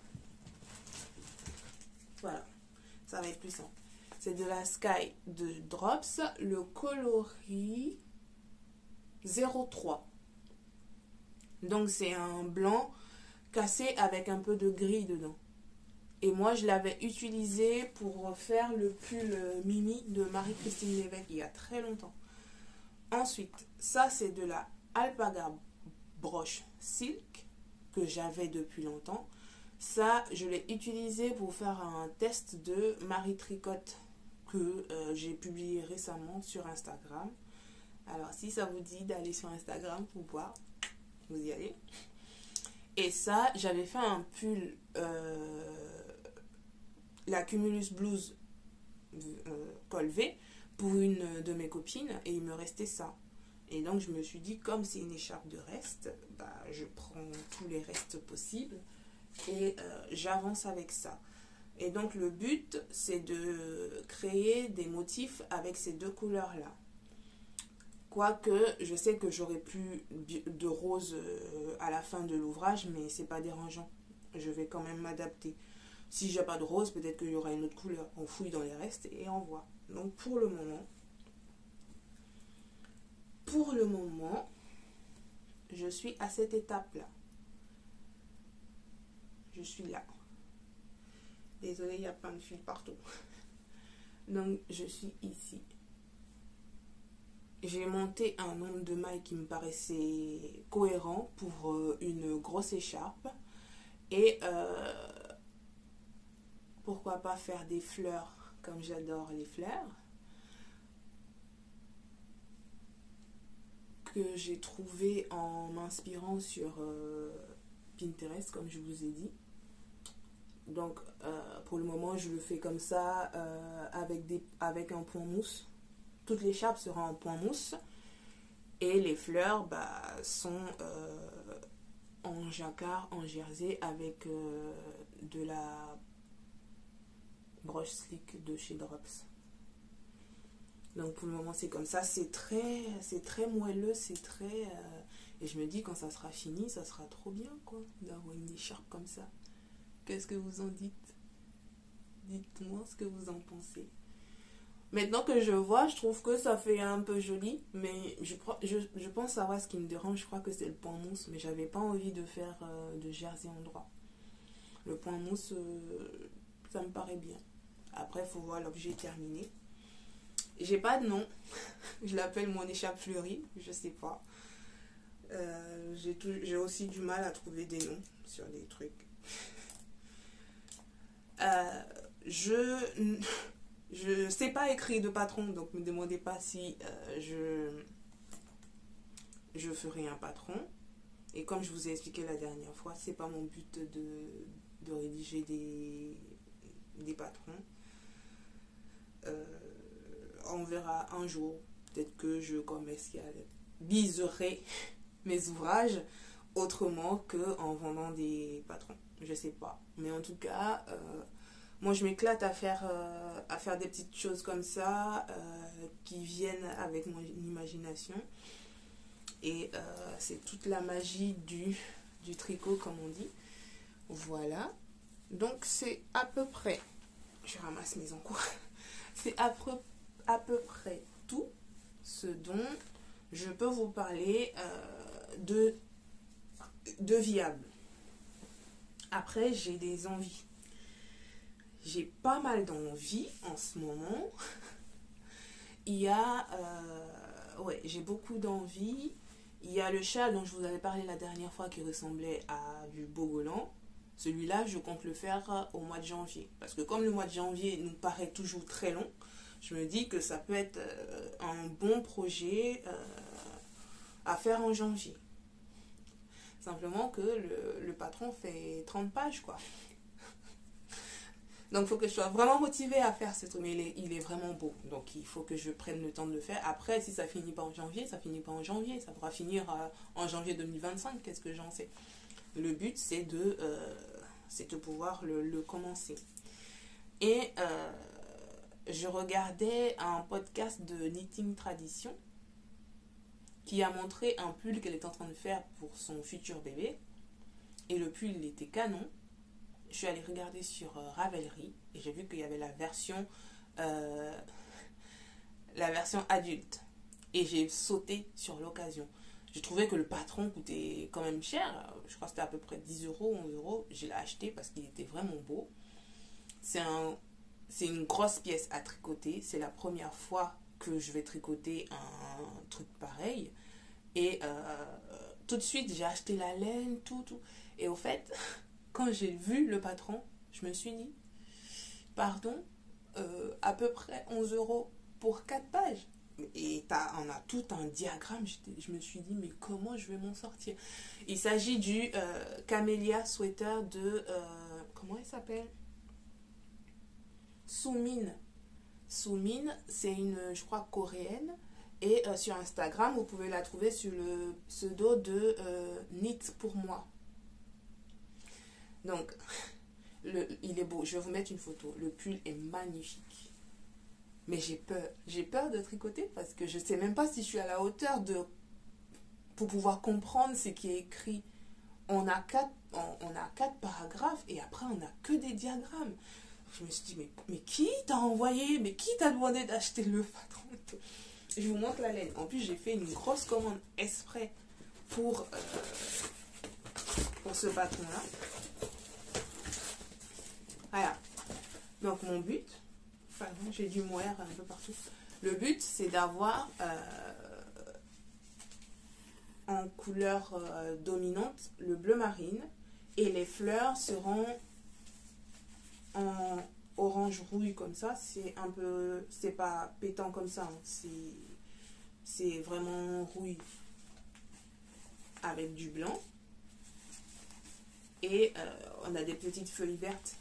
voilà. Ça va être plus simple. C'est de la Sky de Drops. Le coloris zéro trois. Donc c'est un blanc cassé avec un peu de gris dedans. Et moi je l'avais utilisé pour faire le pull Mimi de Marie-Christine Lévesque il y a très longtemps. Ensuite, ça c'est de la Alpaga Broche Silk que j'avais depuis longtemps. Ça, je l'ai utilisé pour faire un test de Marie Tricotte que euh, j'ai publié récemment sur Instagram. Alors, si ça vous dit d'aller sur Instagram pour voir, vous y allez. Et ça, j'avais fait un pull, euh, la Cumulus Blues euh, col V pour une de mes copines et il me restait ça. Et donc, je me suis dit, comme c'est une écharpe de reste, bah, je prends tous les restes possibles. Et euh, j'avance avec ça. Et donc le but c'est de créer des motifs avec ces deux couleurs là. Quoique je sais que j'aurais plus de rose à la fin de l'ouvrage, mais c'est pas dérangeant. Je vais quand même m'adapter. Si j'ai pas de rose, peut-être qu'il y aura une autre couleur. On fouille dans les restes et on voit. Donc pour le moment, pour le moment, je suis à cette étape là. Je suis là. Désolée, il y a plein de fils partout. Donc, je suis ici. J'ai monté un nombre de mailles qui me paraissait cohérent pour euh, une grosse écharpe. Et euh, pourquoi pas faire des fleurs, comme j'adore les fleurs. Que j'ai trouvé en m'inspirant sur euh, Pinterest, comme je vous ai dit. Donc euh, pour le moment je le fais comme ça euh, avec, des, avec un point mousse. Toute l'écharpe sera en point mousse et les fleurs bah, sont euh, en jacquard, en jersey avec euh, de la broche slick de chez Drops. Donc pour le moment c'est comme ça, c'est très, c'est très moelleux, c'est très... Euh, et je me dis quand ça sera fini, ça sera trop bien quoi, d'avoir une écharpe comme ça. Qu'est-ce que vous en dites? Dites-moi ce que vous en pensez. Maintenant que je vois, je trouve que ça fait un peu joli, mais je, je, je pense savoir ce qui me dérange. Je crois que c'est le point mousse, mais j'avais pas envie de faire euh, de jersey en droit. Le point mousse, euh, ça me paraît bien. Après, il faut voir l'objet terminé. J'ai pas de nom. Je l'appelle mon écharpe fleurie, je sais pas. Euh, j'ai, tout, j'ai aussi du mal à trouver des noms sur des trucs. Euh, je... Je sais pas écrire de patron, donc ne me demandez pas si euh, je, je ferai un patron. Et comme je vous ai expliqué la dernière fois, c'est pas mon but de, de rédiger des, des patrons. Euh, on verra un jour. Peut-être que je commercialiserai mes ouvrages autrement qu'en vendant des patrons. Je sais pas. Mais en tout cas... Euh, Moi, je m'éclate à faire, euh, à faire des petites choses comme ça euh, qui viennent avec mon imagination. Et euh, c'est toute la magie du, du tricot, comme on dit. Voilà. Donc, c'est à peu près... Je ramasse mes encours. C'est à peu, à peu près tout ce dont je peux vous parler euh, de, de viable. Après, j'ai des envies. J'ai pas mal d'envie en ce moment. Il y a... Euh, ouais, j'ai beaucoup d'envie. Il y a le châle dont je vous avais parlé la dernière fois qui ressemblait à du Bogolan. Celui-là, je compte le faire au mois de janvier. Parce que comme le mois de janvier nous paraît toujours très long, je me dis que ça peut être euh, un bon projet euh, à faire en janvier. Simplement que le, le patron fait trente pages, quoi. Donc, il faut que je sois vraiment motivée à faire ce truc. Mais il est, il est vraiment beau. Donc, il faut que je prenne le temps de le faire. Après, si ça finit pas en janvier, ça finit pas en janvier. Ça pourra finir euh, en janvier deux mille vingt-cinq. Qu'est-ce que j'en sais? Le but, c'est de, euh, c'est de pouvoir le, le commencer. Et euh, je regardais un podcast de Knitting Tradition qui a montré un pull qu'elle est en train de faire pour son futur bébé. Et le pull, il était canon. Je suis allée regarder sur euh, Ravelry et j'ai vu qu'il y avait la version euh, la version adulte et j'ai sauté sur l'occasion. J'ai trouvé que le patron coûtait quand même cher, je crois que c'était à peu près dix euros, onze euros. Je l'ai acheté parce qu'il était vraiment beau. C'est un, c'est une grosse pièce à tricoter, c'est la première fois que je vais tricoter un truc pareil et euh, tout de suite j'ai acheté la laine, tout, tout. Et au fait... Quand j'ai vu le patron, je me suis dit, pardon, euh, à peu près onze euros pour quatre pages. Et t'as, on a tout un diagramme. Je me suis dit, mais comment je vais m'en sortir? Il s'agit du euh, Camellia Sweater de... Euh, comment il s'appelle? Sumin. Sumin, c'est une, je crois, coréenne. Et euh, sur Instagram, vous pouvez la trouver sur le pseudo de euh, Knit pour moi. Donc, le, il est beau. Je vais vous mettre une photo. Le pull est magnifique. Mais j'ai peur. J'ai peur de tricoter parce que je ne sais même pas si je suis à la hauteur de... pour pouvoir comprendre ce qui est écrit. On a quatre, on, on a quatre paragraphes et après, on n'a que des diagrammes. Je me suis dit, mais, mais qui t'a envoyé? Mais qui t'a demandé d'acheter le patron? Je vous montre la laine. En plus, j'ai fait une grosse commande exprès pour, euh, pour ce patron-là. Voilà. Donc mon but, pardon, j'ai du moire un peu partout. Le but, c'est d'avoir euh, en couleur euh, dominante le bleu marine et les fleurs seront en orange rouille comme ça. C'est un peu, c'est pas pétant comme ça, hein. c'est c'est vraiment rouille avec du blanc et euh, on a des petites feuilles vertes.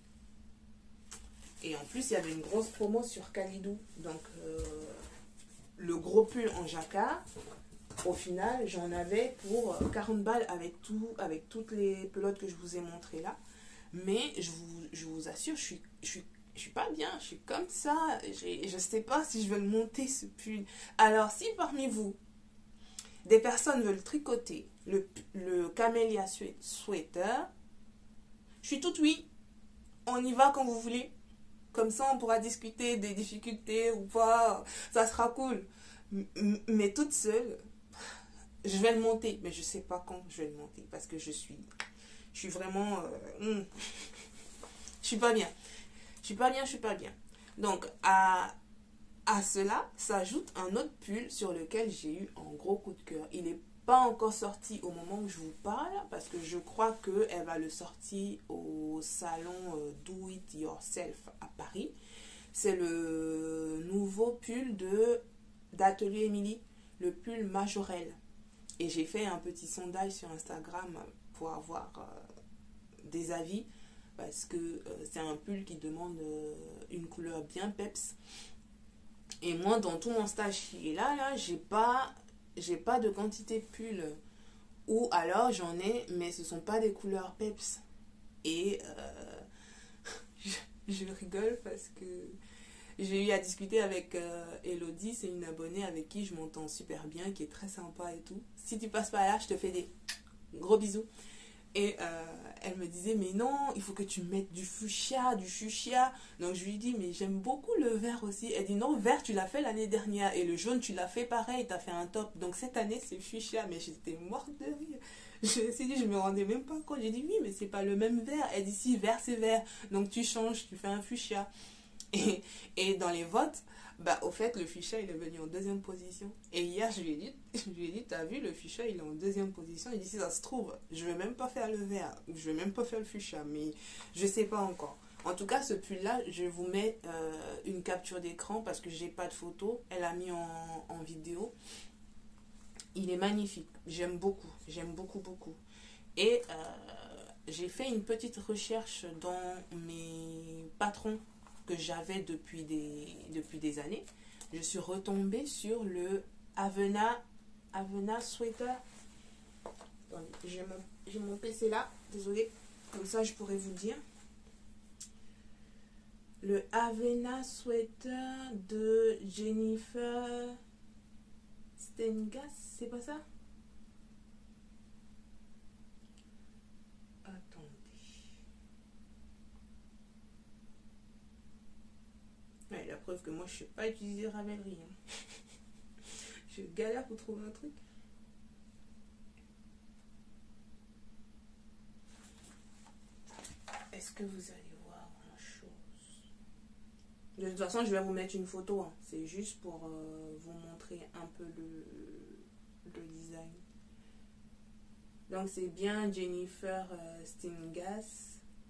Et en plus, il y avait une grosse promo sur Kalidou. Donc, euh, le gros pull en jacquard, au final, j'en avais pour quarante balles avec, tout, avec toutes les pelotes que je vous ai montrées là. Mais je vous, je vous assure, je suis, je, suis, je suis pas bien. Je suis comme ça. J'ai, je ne sais pas si je vais le monter, ce pull. Alors, si parmi vous, des personnes veulent tricoter le, le Camellia Sweater, Je suis toute oui. On y va quand vous voulez. Comme ça, on pourra discuter des difficultés ou pas. Ça sera cool. Mais toute seule, je vais le monter. Mais je sais pas quand je vais le monter. Parce que je suis... Je suis vraiment... Euh, hmm. Je suis pas bien. Je suis pas bien, je suis pas bien. Donc, à, à cela s'ajoute un autre pull sur lequel j'ai eu un gros coup de cœur. Il n'est pas encore sorti au moment où je vous parle, parce que je crois qu'elle va le sortir au salon euh, Do It Yourself à Paris. C'est le nouveau pull de d'Atelier Émilie, le pull Majorelle. Et j'ai fait un petit sondage sur Instagram pour avoir euh, des avis, parce que euh, c'est un pull qui demande euh, une couleur bien peps. Et moi, dans tout mon stage qui est là, là, j'ai pas, j'ai pas de quantité de pull. Ou alors j'en ai, mais ce sont pas des couleurs peps. Et euh, je, je rigole parce que j'ai eu à discuter avec euh, Elodie, c'est une abonnée avec qui je m'entends super bien, qui est très sympa et tout. Si tu passes par là, je te fais des gros bisous. Et euh, elle me disait, mais non, il faut que tu mettes du fuchsia, du fuchsia. Donc je lui dis, mais j'aime beaucoup le vert aussi. Elle dit, non, vert, tu l'as fait l'année dernière. Et le jaune, tu l'as fait pareil, tu as fait un top. Donc cette année, c'est fuchsia. Mais j'étais morte de rire. Je me suis dit, je me rendais même pas compte. J'ai dit, oui, mais c'est pas le même vert. Elle dit, si, vert, c'est vert. Donc tu changes, tu fais un fuchsia. Et, et dans les votes, bah, au fait, le fuchsia, il est venu en deuxième position. Et hier, je lui ai dit, je lui ai dit, t'as vu, le fuchsia, il est en deuxième position. Il dit, si ça se trouve, je vais même pas faire le vert, je vais même pas faire le fuchsia, mais je sais pas encore. En tout cas, ce pull-là, je vous mets euh, une capture d'écran parce que j'ai pas de photo. Elle a mis en, en vidéo. Il est magnifique. J'aime beaucoup. J'aime beaucoup, beaucoup. Et euh, j'ai fait une petite recherche dans mes patrons que j'avais depuis des, depuis des années. Je suis retombée sur le Avena, Avena Sweater. Attendez, j'ai mon, j'ai mon P C là. Désolée. Comme ça, je pourrais vous dire. Le Avena Sweater de Jennifer Stengas, c'est pas ça? Ouais, la preuve que moi je ne sais pas utiliser Ravelry. Hein. Je galère pour trouver un truc. Est-ce que vous allez voir grand chose? De toute façon, je vais vous mettre une photo. Hein. C'est juste pour euh, vous montrer un peu le, le design. Donc c'est bien Jennifer euh, Stengas.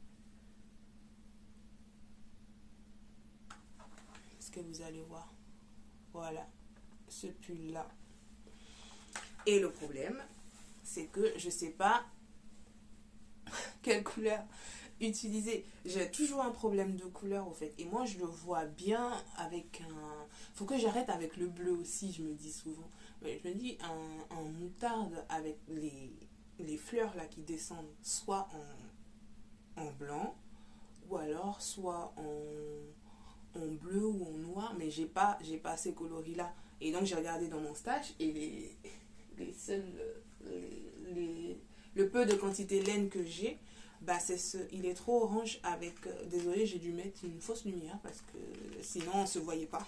Que vous allez voir, voilà ce pull là. Et le problème c'est que je sais pas quelle couleur utiliser. J'ai toujours un problème de couleur au fait, et moi je le vois bien avec un, faut que j'arrête avec le bleu aussi, je me dis souvent. Mais je me dis un, un moutarde avec les, les fleurs là qui descendent soit en, en blanc ou alors soit en en bleu ou en noir, mais j'ai pas j'ai pas ces coloris là. Et donc j'ai regardé dans mon stage et les les seuls les, les, le peu de quantité laine que j'ai, bah c'est ce, il est trop orange avec euh, désolé, j'ai dû mettre une fausse lumière parce que sinon on se voyait pas.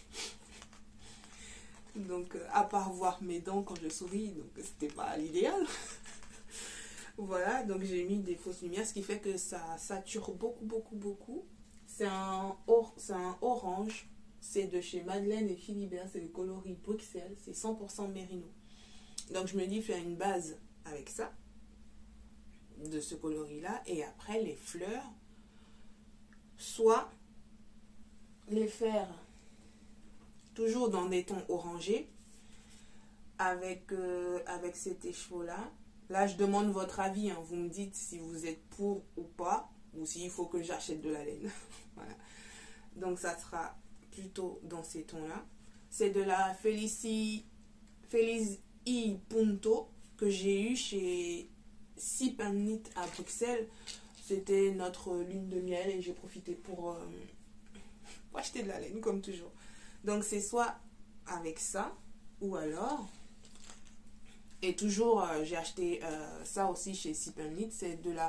Donc euh, à part voir mes dents quand je souris, donc c'était pas l'idéal. Voilà, donc j'ai mis des fausses lumières, ce qui fait que ça sature beaucoup beaucoup beaucoup. C'est un, or, c'est un orange, c'est de chez Madeleine et Philibert, c'est le coloris Bruxelles, c'est cent pour cent mérino. Donc je me dis faire une base avec ça, de ce coloris là, et après les fleurs, soit les faire toujours dans des tons orangés, avec, euh, avec cet écheveau là. Là je demande votre avis, hein. Vous me dites si vous êtes pour ou pas, ou s'il faut que j'achète de la laine. Voilà. Donc ça sera plutôt dans ces tons là. C'est de la Felici Feliz I Punto que j'ai eu chez Sip and Knit à Bruxelles. C'était notre lune de miel et j'ai profité pour, euh, pour acheter de la laine comme toujours. Donc c'est soit avec ça ou alors, et toujours euh, j'ai acheté euh, ça aussi chez Sip and Knit, c'est de la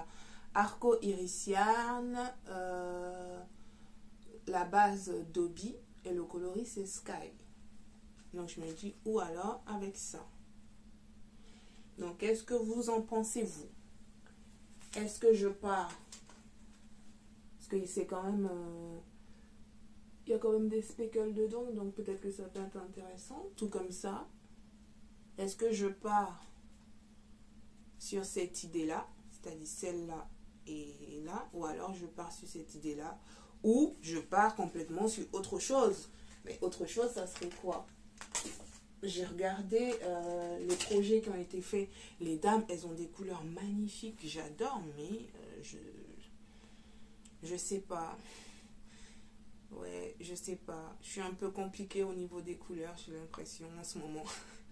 Arco Irisian, euh, la base Dobby et le coloris c'est Sky. Donc je me dis, ou alors avec ça. Donc qu'est-ce que vous en pensez vous? Est-ce que je pars? Parce que c'est quand même... Euh, il y a quand même des speckles dedans, donc peut-être que ça peut être intéressant. Tout comme ça. Est-ce que je pars sur cette idée-là, c'est-à-dire celle-là et là, ou alors je pars sur cette idée-là, ou je pars complètement sur autre chose. Mais autre chose, ça serait quoi? J'ai regardé euh, les projets qui ont été faits. Les dames, elles ont des couleurs magnifiques, j'adore, mais euh, je je sais pas. Ouais, je sais pas. Je suis un peu compliquée au niveau des couleurs, j'ai l'impression en ce moment.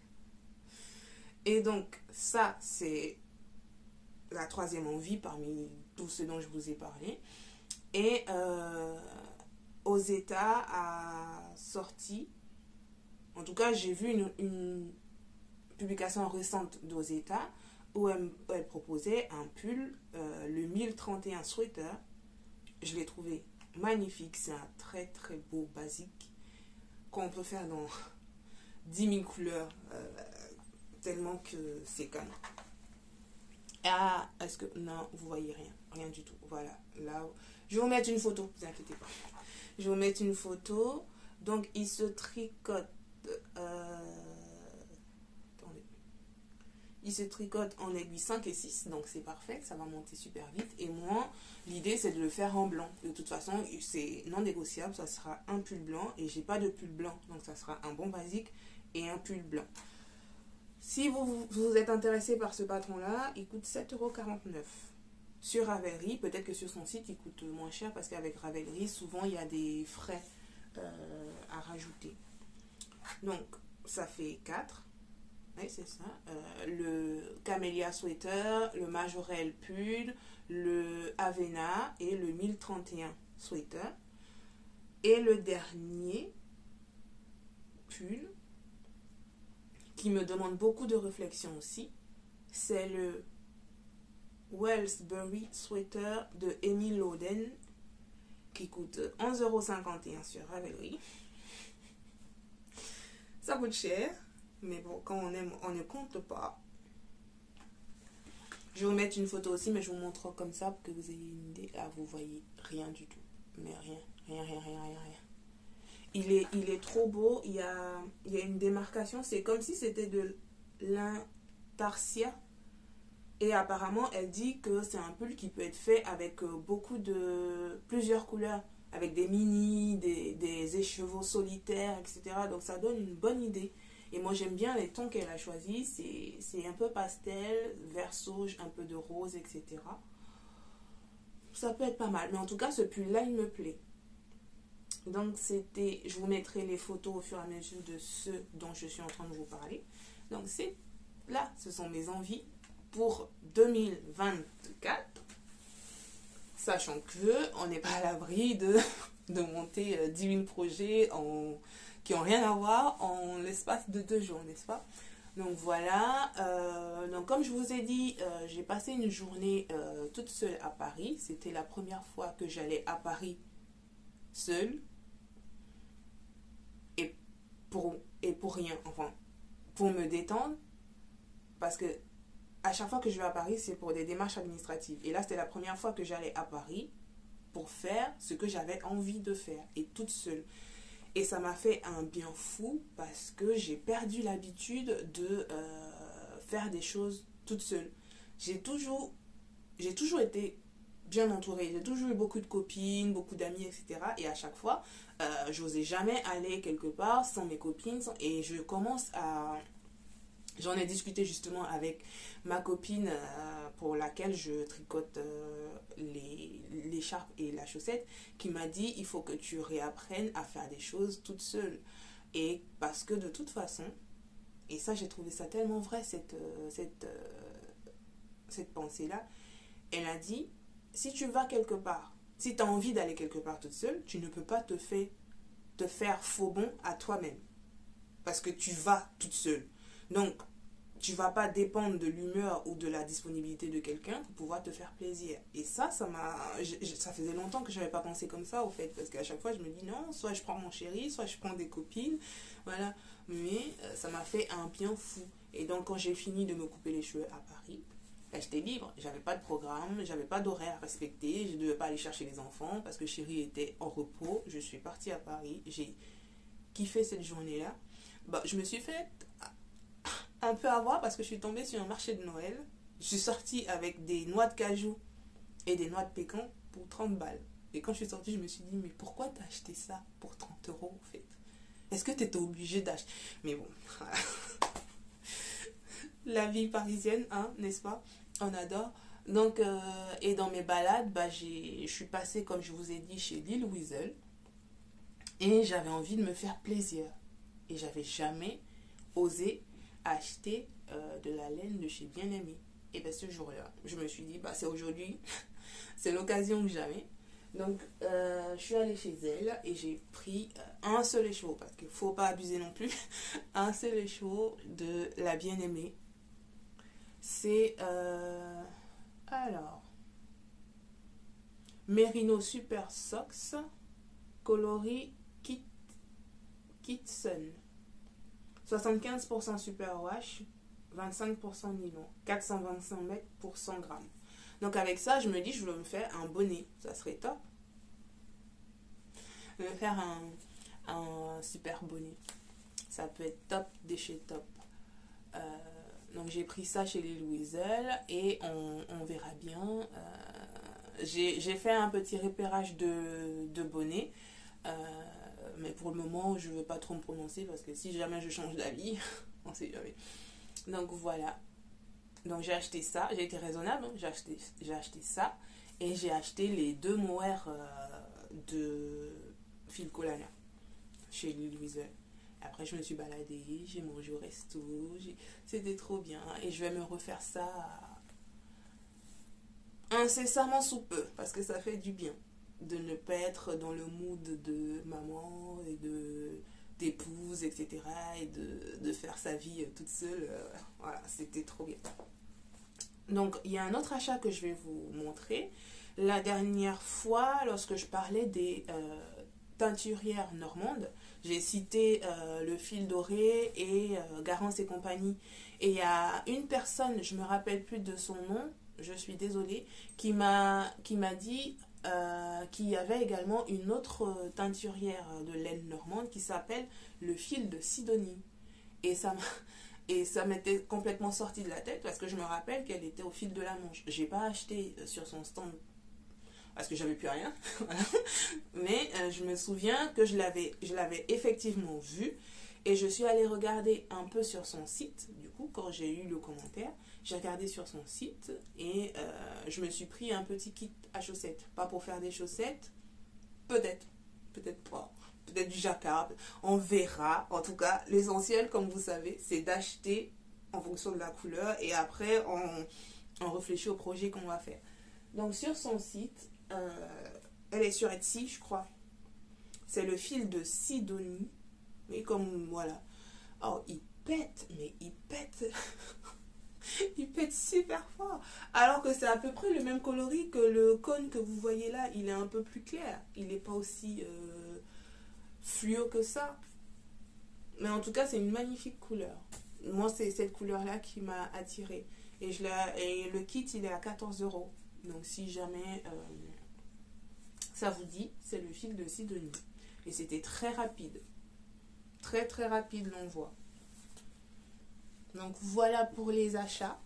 Et donc, ça, c'est la troisième envie parmi tous ceux dont je vous ai parlé. Et euh, Ozeta a sorti, en tout cas, j'ai vu une, une publication récente d'Ozeta où elle, elle proposait un pull, euh, le mille trente et un sweater. Je l'ai trouvé magnifique. C'est un très très beau basique qu'on peut faire dans dix mille couleurs. Euh, tellement que c'est canon. Ah, est-ce que... Non, vous voyez rien. Rien du tout. Voilà. Là, je vais vous mettre une photo. Ne vous inquiétez pas. Je vais vous mettre une photo. Donc, il se tricote... Euh, attendez. Il se tricote en aiguille cinq et six. Donc, c'est parfait. Ça va monter super vite. Et moi, l'idée, c'est de le faire en blanc. De toute façon, c'est non négociable. Ça sera un pull blanc. Et j'ai pas de pull blanc. Donc, ça sera un bon basique et un pull blanc. Si vous, vous êtes intéressé par ce patron-là, il coûte sept euros quarante-neuf. Sur Ravelry, peut-être que sur son site, il coûte moins cher parce qu'avec Ravelry, souvent, il y a des frais euh, à rajouter. Donc, ça fait quatre. Oui, c'est ça. Euh, le Camellia Sweater, le Majorelle Pull, le Avena et le mille trente et un Sweater. Et le dernier pull, qui me demande beaucoup de réflexion aussi, c'est le Wellsbury Sweater de Emile Loden qui coûte onze euros cinquante et un sur Ravelry. Ça coûte cher, mais bon, quand on aime, on ne compte pas. Je vais vous mettre une photo aussi, mais je vous montre comme ça pour que vous ayez une idée. Là, vous voyez rien du tout. Mais rien, rien, rien, rien, rien, rien. Il est, il est trop beau. Il y a, il y a une démarcation. C'est comme si c'était de l'intarsia. Et apparemment, elle dit que c'est un pull qui peut être fait avec beaucoup de... plusieurs couleurs. Avec des mini, des, des écheveaux solitaires, et cetera. Donc ça donne une bonne idée. Et moi, j'aime bien les tons qu'elle a choisis. C'est un peu pastel, vert sauge, un peu de rose, et cetera. Ça peut être pas mal. Mais en tout cas, ce pull-là, il me plaît. Donc, c'était... Je vous mettrai les photos au fur et à mesure de ceux dont je suis en train de vous parler. Donc, c'est là. Ce sont mes envies pour deux mille vingt-quatre. Sachant qu'on n'est pas à l'abri de, de monter dix mille projets en, qui n'ont rien à voir en l'espace de deux jours, n'est-ce pas? Donc voilà, euh, donc comme je vous ai dit, euh, j'ai passé une journée euh, toute seule à Paris. C'était la première fois que j'allais à Paris seule. Et pour, et pour rien, enfin, pour me détendre. Parce que à chaque fois que je vais à Paris, c'est pour des démarches administratives. Et là, c'était la première fois que j'allais à Paris pour faire ce que j'avais envie de faire. Et toute seule. Et ça m'a fait un bien fou parce que j'ai perdu l'habitude de euh, faire des choses toute seule. J'ai toujours, j'ai toujours été bien entourée. J'ai toujours eu beaucoup de copines, beaucoup d'amis, et cetera. Et à chaque fois, euh, j'osais jamais aller quelque part sans mes copines. Sans... Et je commence à... J'en ai discuté justement avec ma copine euh, pour laquelle je tricote euh, l'écharpe et la chaussette, qui m'a dit il faut que tu réapprennes à faire des choses toute seule. Et parce que de toute façon, et ça j'ai trouvé ça tellement vrai, cette, euh, cette, euh, cette pensée-là, elle a dit si tu vas quelque part, si tu as envie d'aller quelque part toute seule, tu ne peux pas te faire, te faire faux bon à toi-même. Parce que tu vas toute seule. Donc, tu vas pas dépendre de l'humeur ou de la disponibilité de quelqu'un pour pouvoir te faire plaisir. Et ça, ça m'a, ça faisait longtemps que je n'avais pas pensé comme ça, au fait, parce qu'à chaque fois, je me dis non, soit je prends mon chéri, soit je prends des copines, voilà. Mais euh, ça m'a fait un bien fou. Et donc, quand j'ai fini de me couper les cheveux à Paris, ben, j'étais libre, j'avais pas de programme, j'avais pas d'horaire à respecter, je ne devais pas aller chercher les enfants parce que chéri était en repos. Je suis partie à Paris, j'ai kiffé cette journée-là. Bah, je me suis fait un peu avoir parce que je suis tombée sur un marché de Noël. Je suis sortie avec des noix de cajou et des noix de pécan pour trente balles. Et quand je suis sortie, je me suis dit, mais pourquoi t'as acheté ça pour trente euros en fait? Est-ce que t'étais obligée d'acheter? Mais bon, voilà. La vie parisienne, hein, n'est-ce pas? On adore. Donc, euh, et dans mes balades, bah, j'ai, je suis passée, comme je vous ai dit, chez Lil Weasel. Et j'avais envie de me faire plaisir. Et j'avais jamais osé acheter euh, de la laine de chez Bien-Aimé. Et bien ce jour-là, je me suis dit, bah, c'est aujourd'hui, c'est l'occasion que jamais. Donc, euh, je suis allée chez elle et j'ai pris euh, un seul écheveau, parce qu'il ne faut pas abuser non plus, un seul écheveau de la Bien-Aimée. C'est, euh, alors, Merino Super Socks, coloris Kit, Kitson. soixante-quinze pour cent superwash, vingt-cinq pour cent nylon, quatre cent vingt-cinq mètres pour cent grammes. Donc avec ça, je me dis, je veux me faire un bonnet. Ça serait top. Je vais me faire un, un super bonnet. Ça peut être top de chez top. Euh, donc j'ai pris ça chez Lil Weasel et on, on verra bien. Euh, j'ai fait un petit repérage de, de bonnets. Euh, mais pour le moment, je ne veux pas trop me prononcer parce que si jamais je change d'avis, on ne sait jamais. Donc voilà. Donc j'ai acheté ça, j'ai été raisonnable, hein. j'ai acheté, j'ai acheté ça et j'ai acheté les deux mohair euh, de Phil Collana chez Lil Weasel. Après je me suis baladée, j'ai mangé au resto, c'était trop bien et je vais me refaire ça incessamment sous peu parce que ça fait du bien de ne pas être dans le mood de maman et de d'épouse, et cetera. Et de, de faire sa vie toute seule. Euh, voilà, c'était trop bien. Donc, il y a un autre achat que je vais vous montrer. La dernière fois, lorsque je parlais des euh, teinturières normandes, j'ai cité euh, le fil doré et euh, Garance et compagnie. Et il y a une personne, je ne me rappelle plus de son nom, je suis désolée, qui m'a qui m'a dit euh, qu'il y avait également une autre teinturière de laine normande qui s'appelle le fil de Sidonie. Et ça m'a... Et ça m'était complètement sorti de la tête parce que je me rappelle qu'elle était au fil de la Manche. J'ai pas acheté sur son stand parce que j'avais plus rien. Mais euh, je me souviens que je l'avais je l'avais effectivement vue et je suis allée regarder un peu sur son site. Du coup, quand j'ai eu le commentaire, j'ai regardé sur son site et euh, je me suis pris un petit kit à chaussettes. Pas pour faire des chaussettes, peut-être, peut-être pas. Peut-être du jacquard, on verra. En tout cas, l'essentiel, comme vous savez, c'est d'acheter en fonction de la couleur et après, on, on réfléchit au projet qu'on va faire. Donc, sur son site, euh, elle est sur Etsy, je crois. C'est le fil de Sidonie. Mais comme, voilà. Oh, il pète, mais il pète. Il pète super fort. Alors que c'est à peu près le même coloris que le cône que vous voyez là. Il est un peu plus clair. Il n'est pas aussi... Euh, fluo que ça, mais en tout cas c'est une magnifique couleur. Moi c'est cette couleur là qui m'a attirée et, je et le kit il est à quatorze euros, donc si jamais euh, ça vous dit, c'est le fil de Sidonie et c'était très rapide, très très rapide l'envoi. Donc voilà pour les achats.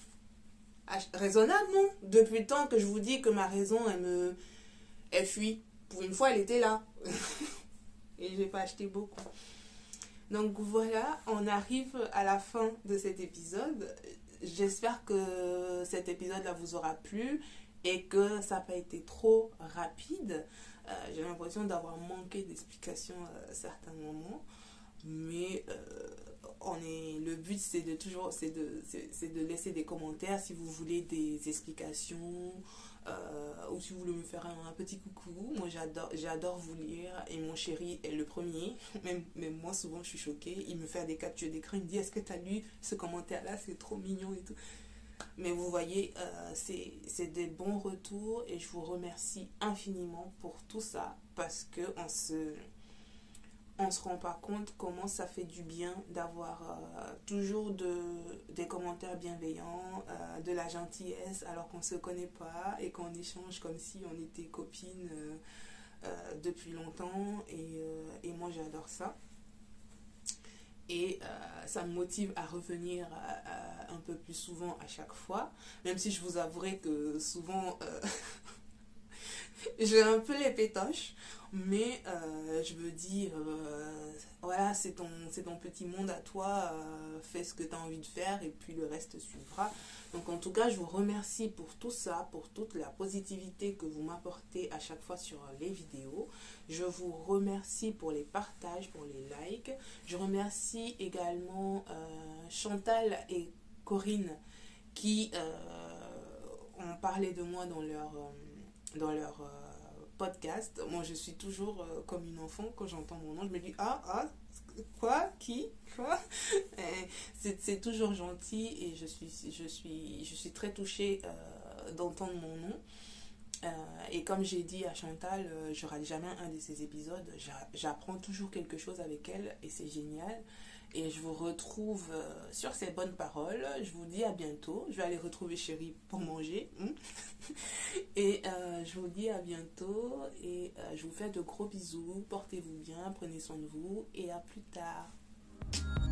Ach raisonnable, non? Depuis le temps que je vous dis que ma raison elle me elle fuit, pour une fois elle était là. Et je n'ai pas acheté beaucoup. Donc voilà, on arrive à la fin de cet épisode. J'espère que cet épisode-là vous aura plu et que ça n'a pas été trop rapide. Euh, J'ai l'impression d'avoir manqué d'explications à certains moments. Mais euh, on est, le but, c'est de toujours c'est de, c'est de laisser des commentaires si vous voulez des explications. Euh, ou si vous voulez me faire un, un petit coucou, moi j'adore, j'adore vous lire et mon chéri est le premier, même, même moi souvent je suis choquée, il me fait des captures d'écran, il me dit est-ce que tu as lu ce commentaire là, c'est trop mignon et tout. Mais vous voyez, euh, c'est, c'est des bons retours et je vous remercie infiniment pour tout ça parce qu'on se... on se rend pas compte comment ça fait du bien d'avoir euh, toujours de, des commentaires bienveillants, euh, de la gentillesse alors qu'on se connaît pas et qu'on échange comme si on était copines euh, euh, depuis longtemps et, euh, et moi j'adore ça. Et euh, ça me motive à revenir euh, un peu plus souvent à chaque fois, même si je vous avouerai que souvent euh, j'ai un peu les pétoches, mais euh, je veux dire, euh, voilà, c'est ton, c'est ton petit monde à toi, euh, fais ce que tu as envie de faire et puis le reste suivra. Donc en tout cas, je vous remercie pour tout ça, pour toute la positivité que vous m'apportez à chaque fois sur les vidéos. Je vous remercie pour les partages, pour les likes. Je remercie également euh, Chantal et Corinne qui euh, ont parlé de moi dans leur... Euh, dans leur euh, podcast. Moi je suis toujours euh, comme une enfant quand j'entends mon nom, je me dis ah ah quoi qui quoi c'est, c'est toujours gentil et je suis je suis je suis très touchée euh, d'entendre mon nom. Euh, et comme j'ai dit à Chantal, euh, je rate jamais un de ces épisodes, J'a, j'apprends toujours quelque chose avec elle et c'est génial. Et je vous retrouve euh, sur ces bonnes paroles. Je vous dis à bientôt. Je vais aller retrouver chérie pour manger. Et euh, je vous dis à bientôt. Et euh, je vous fais de gros bisous. Portez-vous bien. Prenez soin de vous. Et à plus tard.